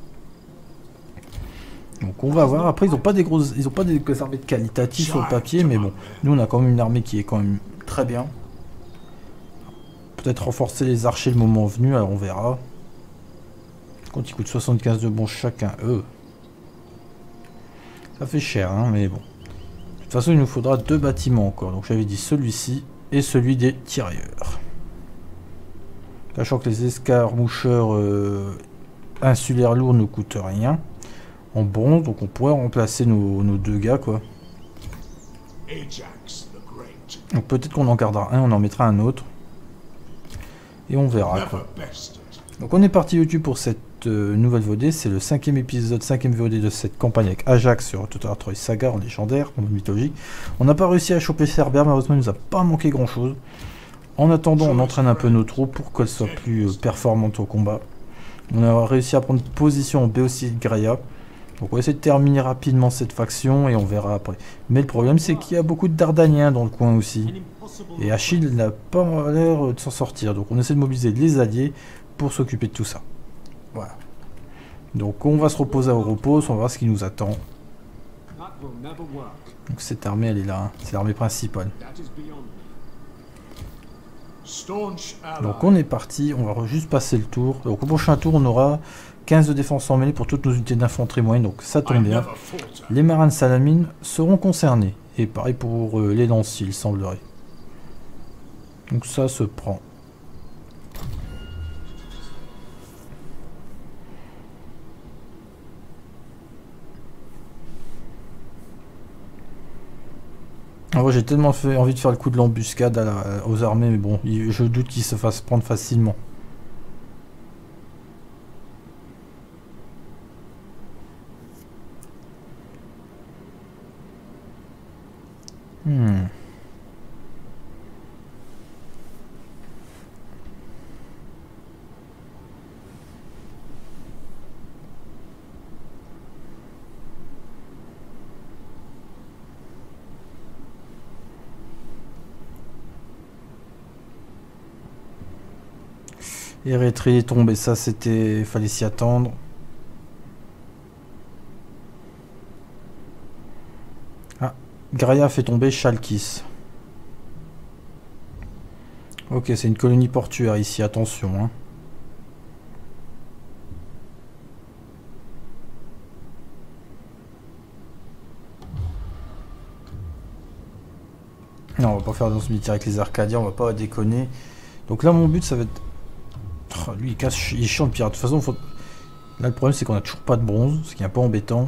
Donc on va voir. Après ils n'ont pas des armées de qualitatif sur le papier, mais bon, nous on a quand même une armée qui est quand même très bien. Peut-être renforcer les archers le moment venu, alors on verra. Quand ils coûtent 75 de bons chacun, ça fait cher, hein, mais bon. De toute façon il nous faudra 2 bâtiments encore. Donc j'avais dit celui-ci et celui des tirailleurs. Sachant que les escarmoucheurs insulaires lourds ne coûtent rien. En bronze, donc on pourrait remplacer nos 2 gars, quoi. Donc peut-être qu'on en gardera un, on en mettra un autre. Et on verra, quoi. Donc on est parti YouTube pour cette nouvelle VOD. C'est le 5e épisode, 5e VOD de cette campagne avec Ajax sur Total Troy Saga en légendaire, en mode mythologique. On n'a pas réussi à choper Cerbère, malheureusement il nous a pas manqué grand chose. En attendant, on entraîne un peu nos troupes pour qu'elles soient plus performantes au combat. On a réussi à prendre position en Béotie Graia. Donc on va essayer de terminer rapidement cette faction et on verra après. Mais le problème c'est qu'il y a beaucoup de Dardaniens dans le coin aussi. Et Achille n'a pas l'air de s'en sortir. Donc on essaie de mobiliser les alliés pour s'occuper de tout ça. Voilà. Donc on va se reposer au repos, on va voir ce qui nous attend. Donc cette armée elle est là, hein. C'est l'armée principale. Donc on est parti, on va juste passer le tour. Donc au prochain tour on aura 15 de défense en mêlée pour toutes nos unités d'infanterie moyenne, donc ça tombe bien. Les marins de Salamine seront concernés. Et pareil pour les lanciers, il semblerait. Donc ça se prend. Alors j'ai tellement envie de faire le coup de l'embuscade aux armées, mais bon, je doute qu'ils se fassent prendre facilement. Eretri est tombé, ça c'était... fallait s'y attendre. Ah, Graia fait tomber Chalkis. Ok, c'est une colonie portuaire ici, attention. Hein. Non, on va pas faire dans ce militaire avec les Arcadiens, on va pas déconner. Donc là, mon but, ça va être... Oh, lui, il casse, il est chiant le pirate. De toute façon, faut... là, le problème, c'est qu'on a toujours pas de bronze, ce qui est un peu embêtant.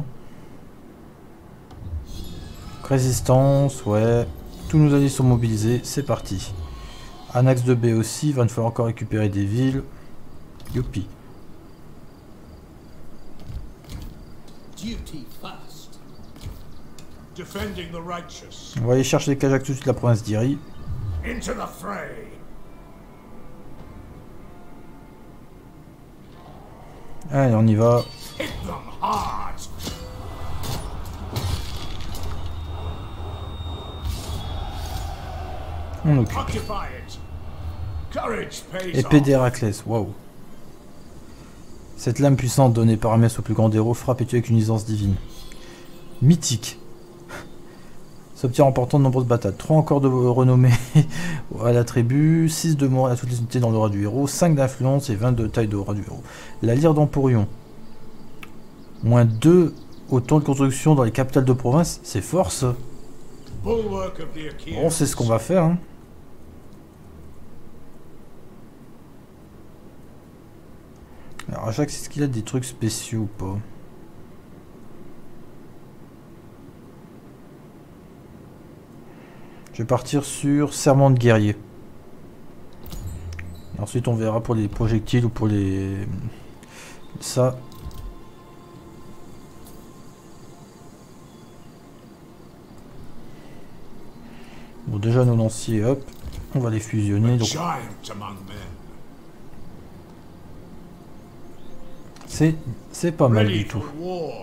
Donc, résistance, ouais. Tous nos alliés sont mobilisés, c'est parti. Anax de B aussi, il va nous falloir encore récupérer des villes. Youpi. Duty first. Defending the righteous. On va aller chercher les Kajaks tout de suite, la province d'Iri. Into the fray. Allez, on y va. Hit them hard. On occupe. Occupy it. Courage pays Épée off. d'Héraclès, waouh. Cette lame puissante donnée par Hermès au plus grand héros frappe et tue avec une aisance divine. Mythique. S'obtient en remportant de nombreuses batailles. 3 encore de renommée à la tribu, 6 de morale à toutes les unités dans l'aura du héros, 5 d'influence et 20 de taille d'aura du héros. La lyre d'Emporion. Moins 2 au temps de construction dans les capitales de province, c'est fort ça. Bulwark of the Achaeans. Bon, c'est ce qu'on va faire. Hein. Alors Ajax, est-ce qu'il a des trucs spéciaux ou pas? Je vais partir sur Serment de guerrier. Et ensuite on verra pour les projectiles ou pour les... ça. Bon, déjà nos lanciers, hop, on va les fusionner. Donc Giant among men. c'est pas mal Ready du tout. for war.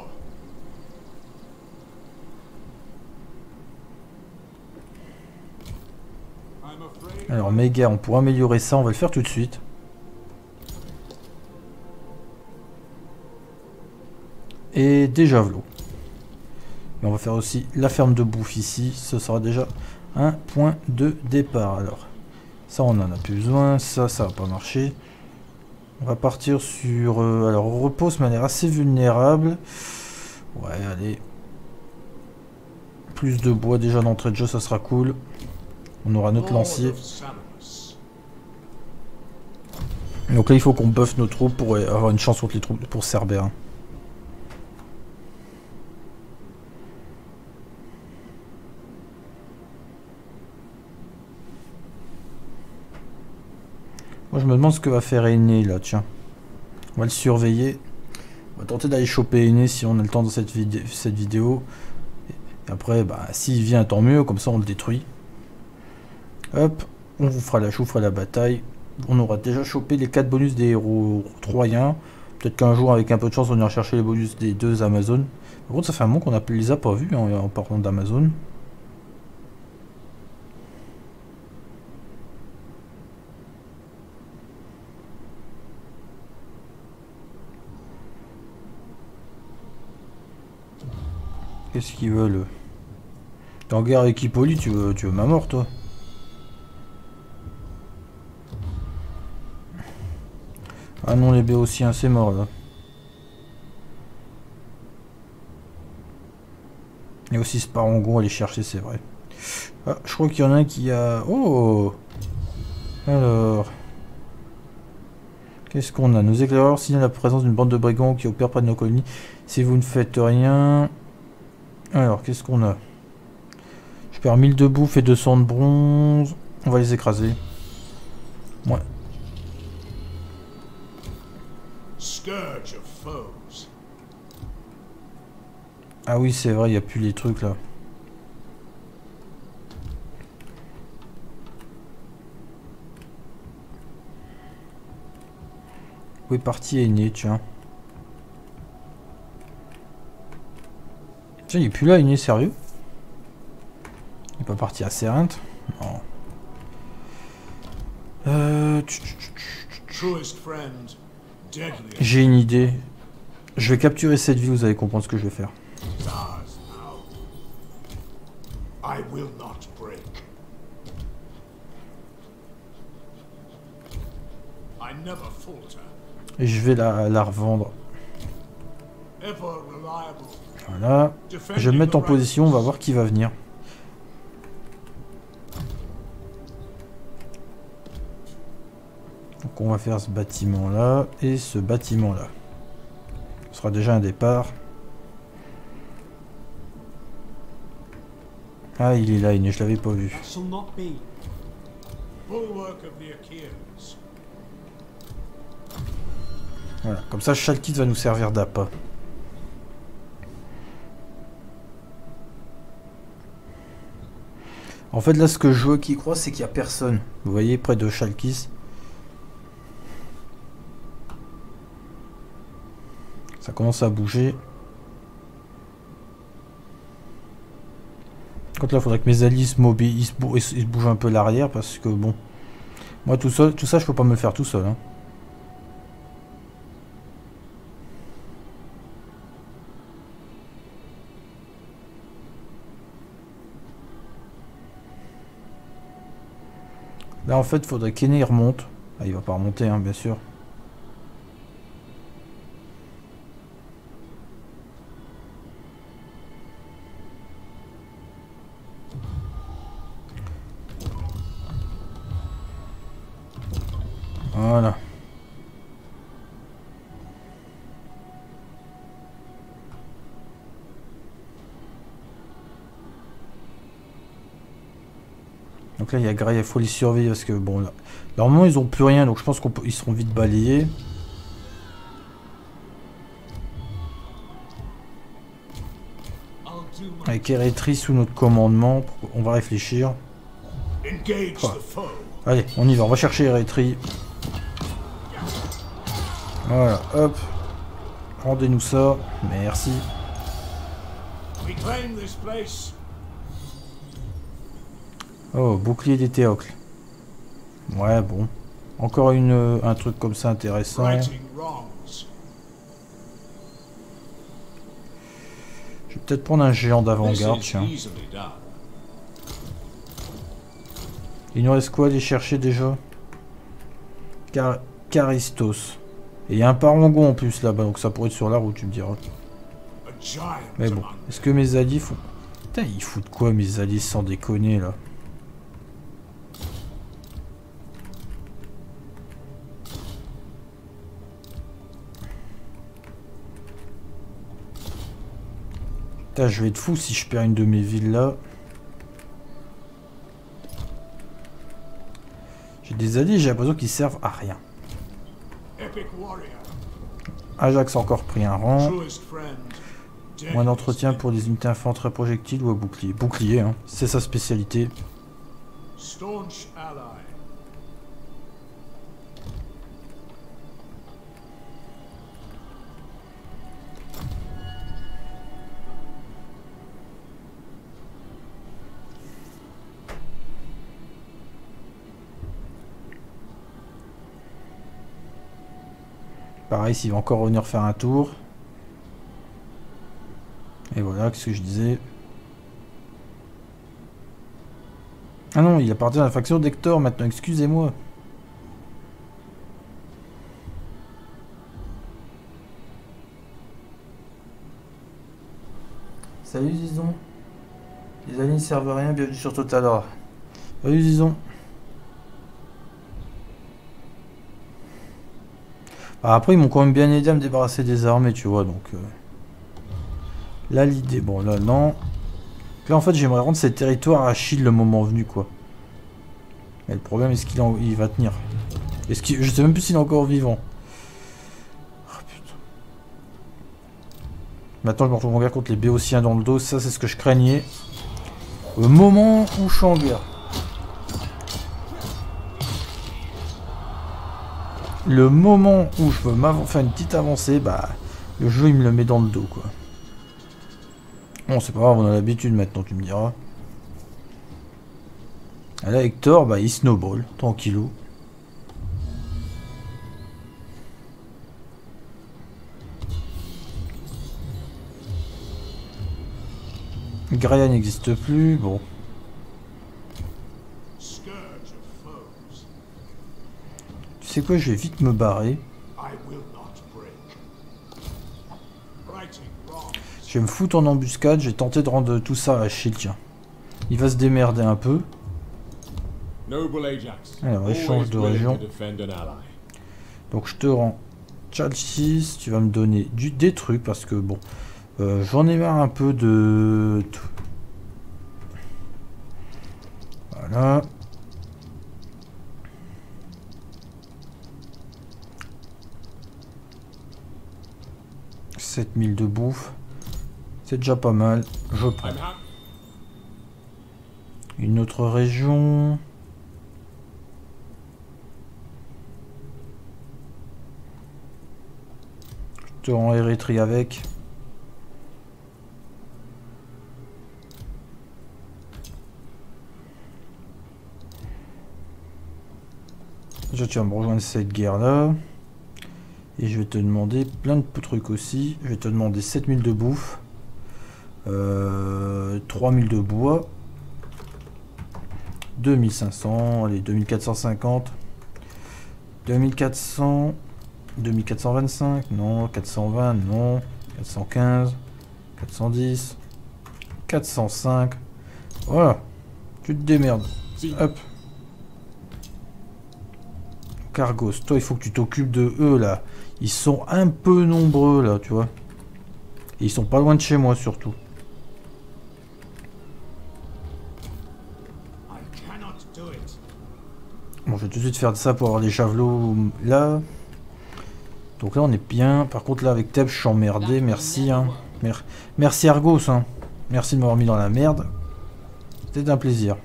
I'm afraid. Alors méga, on pourra améliorer ça, on va le faire tout de suite. Et des javelots. Et on va faire aussi la ferme de bouffe ici, ce sera déjà un point de départ. Alors ça on en a plus besoin, ça va pas marcher. On va partir sur... alors on repose mais elle est assez vulnérable. Ouais allez. Plus de bois déjà d'entrée de jeu, ça sera cool. On aura notre lancier. Donc là il faut qu'on buffe nos troupes pour avoir une chance contre les troupes pour Cerbère. Moi je me demande ce que va faire Aîné là, tiens. On va le surveiller. On va tenter d'aller choper Aîné si on a le temps dans cette vidéo. Et après, bah, s'il vient tant mieux, comme ça on le détruit. Hop, on vous fera je vous ferai la bataille. On aura déjà chopé les 4 bonus des héros troyens. Peut-être qu'un jour, avec un peu de chance, on ira chercher les bonus des 2 Amazones. Par contre, ça fait un moment qu'on les a pas vus en parlant d'Amazon. Qu'est-ce qu'ils veulent? T'es en guerre avec Hippolyte, tu veux ma mort, toi? Ah non, les Béotiens, c'est mort, là. Et aussi Sparangon, aller chercher, c'est vrai. Ah, je crois qu'il y en a un qui a... Oh! Alors... Qu'est-ce qu'on a? Nos éclaireurs signalent la présence d'une bande de brigands qui opère près de nos colonies. Si vous ne faites rien... Alors, qu'est-ce qu'on a? Je perds 1000 de bouffe et 200 de bronze. On va les écraser. Ouais. Scourge of foes. Ah oui, c'est vrai, il n'y a plus les trucs là. Où est parti Aîné, tiens. Tiens, il est plus là, Aîné, sérieux? Il est pas parti à Sérinthe? Non. Truest friend, deadliest J'ai une idée. Je vais capturer cette ville, vous allez comprendre ce que je vais faire. ours now. I will not break. I never falter. Et je vais la revendre. Ever reliable. Voilà. Je vais me mettre en position, on va voir qui va venir. Donc on va faire ce bâtiment là et ce bâtiment là. Ce sera déjà un départ. Ah, il est là, je l'avais pas vu. Shall not be. Bulwark of the Achaeans. Voilà, comme ça Shalkit va nous servir d'appât. En fait là ce que je vois qui croit c'est qu'il n'y a personne. Vous voyez près de Shalkis. Ça commence à bouger. Quand là il faudrait que mes alliés se mobilisent, ils se bougent un peu l'arrière parce que bon. Moi tout ça je peux pas me le faire tout seul. Hein. Là en fait il faudrait qu'Aîné remonte. Ah, il va pas remonter hein, bien sûr. Voilà. Donc là il y a Grey, il faut les surveiller parce que bon là. Normalement ils ont plus rien donc je pense qu'ils seront vite balayés. Avec Eretri sous notre commandement, on va réfléchir. Engage Oh. the foe. Allez, on y va, on va chercher Eretri. Voilà, hop. Rendez-nous ça. Merci. We claim this place. Oh, bouclier des Théocles. Ouais, bon. Encore un truc comme ça intéressant. Righting wrongs. Je vais peut-être prendre un géant This d'avant-garde, is tiens. easily done. Il nous reste quoi à aller chercher déjà? Charistos. Et il y a un parangon en plus là-bas, donc ça pourrait être sur la route, tu me diras. A giant Mais bon, among est-ce que mes alliés font... Putain, ils foutent quoi mes alliés sans déconner là? Putain, je vais être fou si je perds une de mes villes là. J'ai des alliés, j'ai l'impression qu'ils servent à rien. epic warrior. Ajax a encore pris un rang. Truest friend. Moins d'entretien pour les unités infanterie projectiles ou à bouclier. Bouclier, hein. C'est sa spécialité. Staunch ally. Pareil, s'il va encore revenir faire un tour. Et voilà, qu'est-ce que je disais? Ah non, il appartient à la faction d'Hector maintenant, excusez-moi. Salut Zizon. Les alliés ne servent à rien, bienvenue sur Total. Salut Zizon. Après, ils m'ont quand même bien aidé à me débarrasser des armées, tu vois, donc... Là, l'idée... Bon, là, non. Là, en fait, j'aimerais rendre ces territoires à Achille le moment venu, quoi. Mais le problème, est-ce qu'il va tenir? Est-ce qu'il... Je sais même plus s'il est encore vivant. Oh, putain. Maintenant, je me retrouve en guerre contre les Béotiens dans le dos. Ça, c'est ce que je craignais. Le moment où je suis en guerre. Le moment où je veux faire une petite avancée, bah, le jeu il me le met dans le dos, quoi. Bon, c'est pas grave, on a l'habitude maintenant, tu me diras. Et là, Hector, bah, il snowball, tranquillou. Gaia n'existe plus, bon. Scourge of foes. Tu sais quoi, je vais vite me barrer. I will not break. Righting wrong. Je vais me foutre en embuscade, j'ai tenté de rendre tout ça à Achille, tiens. Il va se démerder un peu. Noble Ajax. Alors, échange de always willing région. to defend an ally. Donc je te rends Chalchis, tu vas me donner des trucs parce que bon, j'en ai marre un peu de tout. Voilà. « 7000 de bouffe. C'est déjà pas mal. Je prends. I'm happy. Une autre région. Je te rends Érythrée avec. Déjà tu vas me rejoindre cette guerre là. Et je vais te demander plein de trucs aussi. Je vais te demander 7000 de bouffe. 3000 de bois. 2500, allez 2450. 2400. 2425, non. 420, non. 415. 410. 405. Voilà. Tu te démerdes. Hop. Cargos, toi il faut que tu t'occupes de eux là. Ils sont un peu nombreux là, tu vois. Et ils sont pas loin de chez moi surtout. I cannot do it. Bon, je vais tout de suite faire de ça pour avoir des javelots là. Donc là on est bien. Par contre là avec Thèbes je suis emmerdé. Merci hein. Merci Argos hein. Merci de m'avoir mis dans la merde. C'était un plaisir.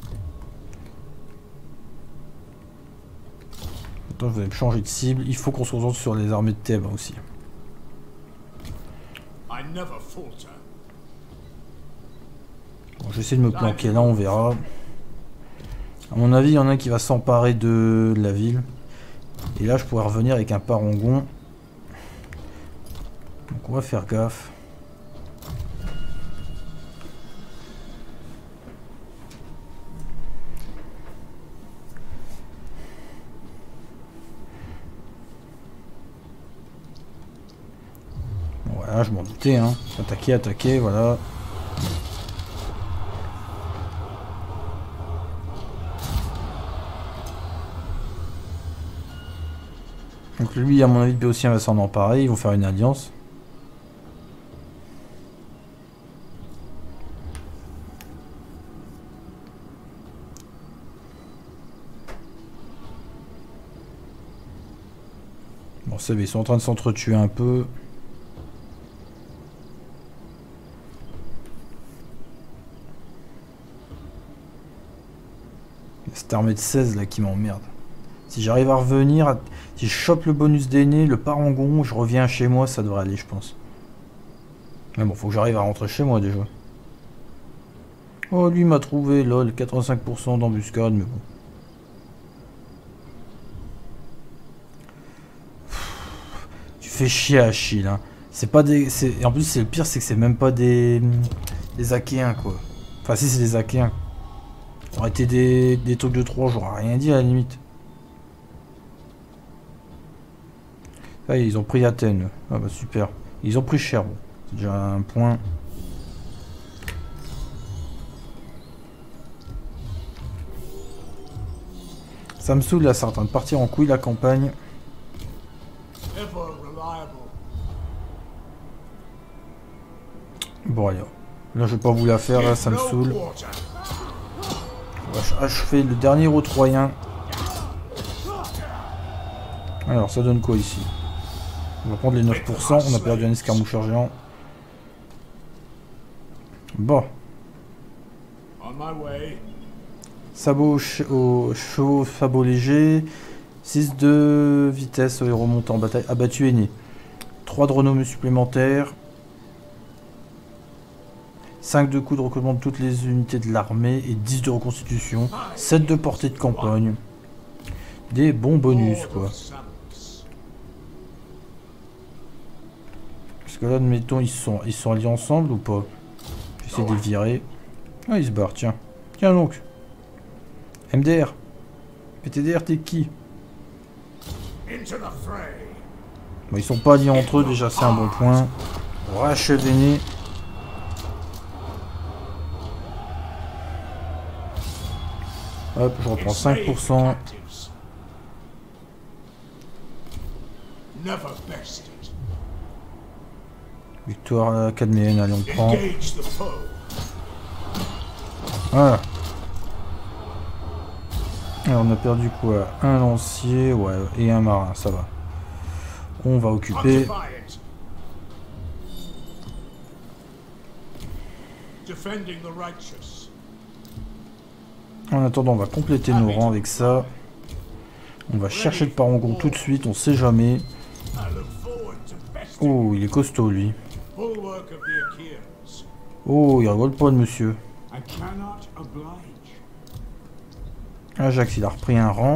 Attends, vous allez me changer de cible. Il faut qu'on se concentre sur les armées de Thèbes hein, aussi. I never falter. Bon, je vais essayer de me planquer là, on verra. À mon avis, il y en a un qui va s'emparer de la ville. Et là, je pourrais revenir avec un parangon. Donc on va faire gaffe. Voilà, je m'en doutais, hein. Attaquer, voilà. Donc lui, à mon avis, le Béotien va s'en emparer, ils vont faire une alliance. Bon, c'est ils sont en train de s'entretuer un peu. Cette armée de 16 là qui m'emmerde. Si j'arrive à revenir, si je chope le bonus d'aîné, le parangon, je reviens chez moi, ça devrait aller je pense. Mais bon, faut que j'arrive à rentrer chez moi déjà. Oh, lui m'a trouvé, lol, 85% d'embuscade, mais bon. Tu fais chier Achille, hein. C'est pas des... En plus, c'est le pire, c'est que c'est même pas des Achéens, quoi. Enfin, si, c'est des Achéens. Ça aurait été des trucs de 3, j'aurais rien dit à la limite. Ah, ils ont pris Athènes. Ah bah super. Ils ont pris cher. Bon. C'est déjà un point. Ça me saoule là, c'est en train de partir en couille la campagne. Ever reliable. Bon allez. Là je vais pas vous la faire, là ça me saoule. On va achever le dernier héros troyen. Alors ça donne quoi ici? On va prendre les 9%, on a perdu un escarmoucheur géant. Bon. On my way. Sabot au chevaux, sabot léger. 6 de vitesse au héros montant en bataille. Abattu aîné. 3 de renommée supplémentaires. 5 de coups de recrutement de toutes les unités de l'armée. Et 10 de reconstitution. 7 de portée de campagne. Des bons bonus quoi. Parce que là admettons ils sont alliés ensemble ou pas? Essayer de les virer. Ah, il se barre, tiens. Tiens donc. MDR. PTDR, t'es qui? Bon, ils sont pas liés entre eux, déjà c'est un bon point. Rachevené. Hop, je reprends 5%. Victoire académienne, allez on prend. Voilà. Alors on a perdu quoi? Un lancier, ouais, et un marin, ça va. On va occuper. En attendant, on va compléter nos rangs avec ça. On va chercher le parangon tout de suite, on sait jamais. Oh, il est costaud lui. Oh, il rigole pas le monsieur. Ajax, il a repris un rang.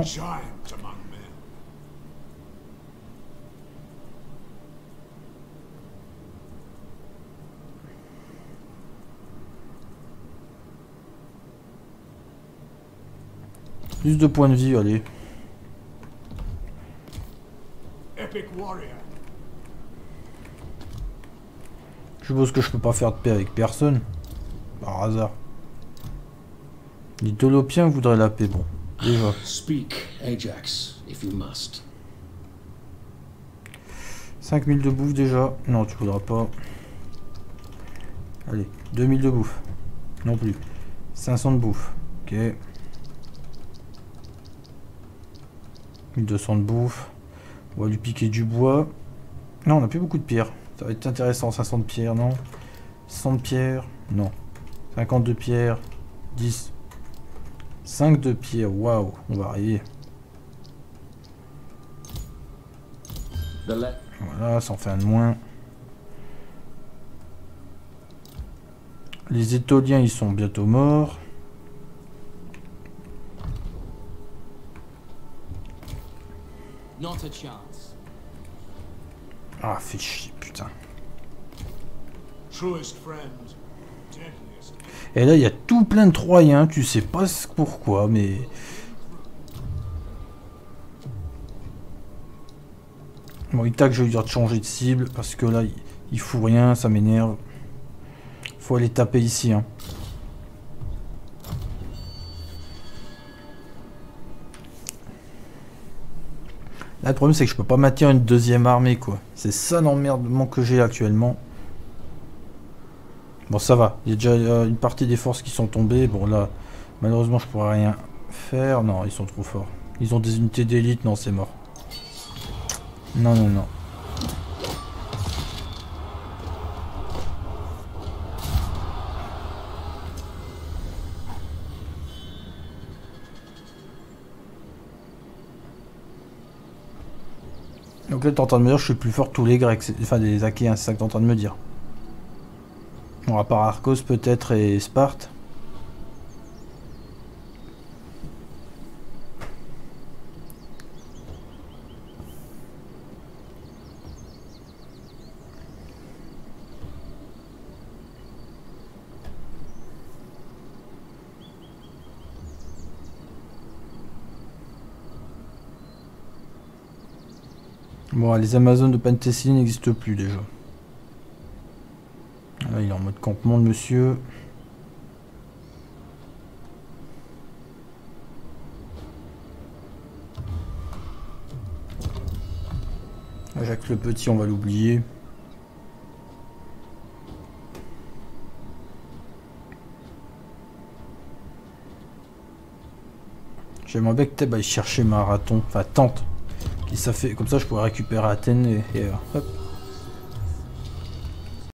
Plus de points de vie, allez. Je suppose que je peux pas faire de paix avec personne. Par hasard. Les Dolopiens voudraient la paix, bon. Déjà. Speak, Ajax, if you must. 5000 de bouffe déjà. Non, tu voudras pas. Allez, 2000 de bouffe. Non plus. 500 de bouffe. Ok. 1200 de bouffe. On va lui piquer du bois. Non, on n'a plus beaucoup de pierres. Ça va être intéressant. 500 de pierres, non. 100 de pierres, non. 50 de pierres. 10. 5 de pierres, waouh, on va arriver. Voilà, ça en fait un de moins. Les Étoliens, ils sont bientôt morts. Ah, fait chier, putain. Et là, il y a tout plein de Troyens, tu sais pas pourquoi, mais... Bon, il tac, je vais lui dire de changer de cible, parce que là, il fout rien, ça m'énerve. Faut aller taper ici, hein. Là, le problème, c'est que je peux pas maintenir une deuxième armée, quoi. C'est ça l'emmerdement que j'ai actuellement. Bon, ça va. Il y a déjà une partie des forces qui sont tombées. Bon, là, malheureusement, je pourrais rien faire. Non, ils sont trop forts. Ils ont des unités d'élite. Non, c'est mort. Non, non, non. Donc là, t'es en train de me dire que je suis plus fort que tous les Grecs. Enfin, des Achéens, c'est ça que t'es en train de me dire. Bon, à part Arcos peut-être et Sparte. Bon, les Amazones de Penthésie n'existent plus déjà. Là, il est en mode campement, le monsieur. Jacques le Petit, on va l'oublier. J'aimerais bien que Thèbes aille chercher Marathon, enfin Tente. Qui ça fait, comme ça je pourrais récupérer Athènes et hop.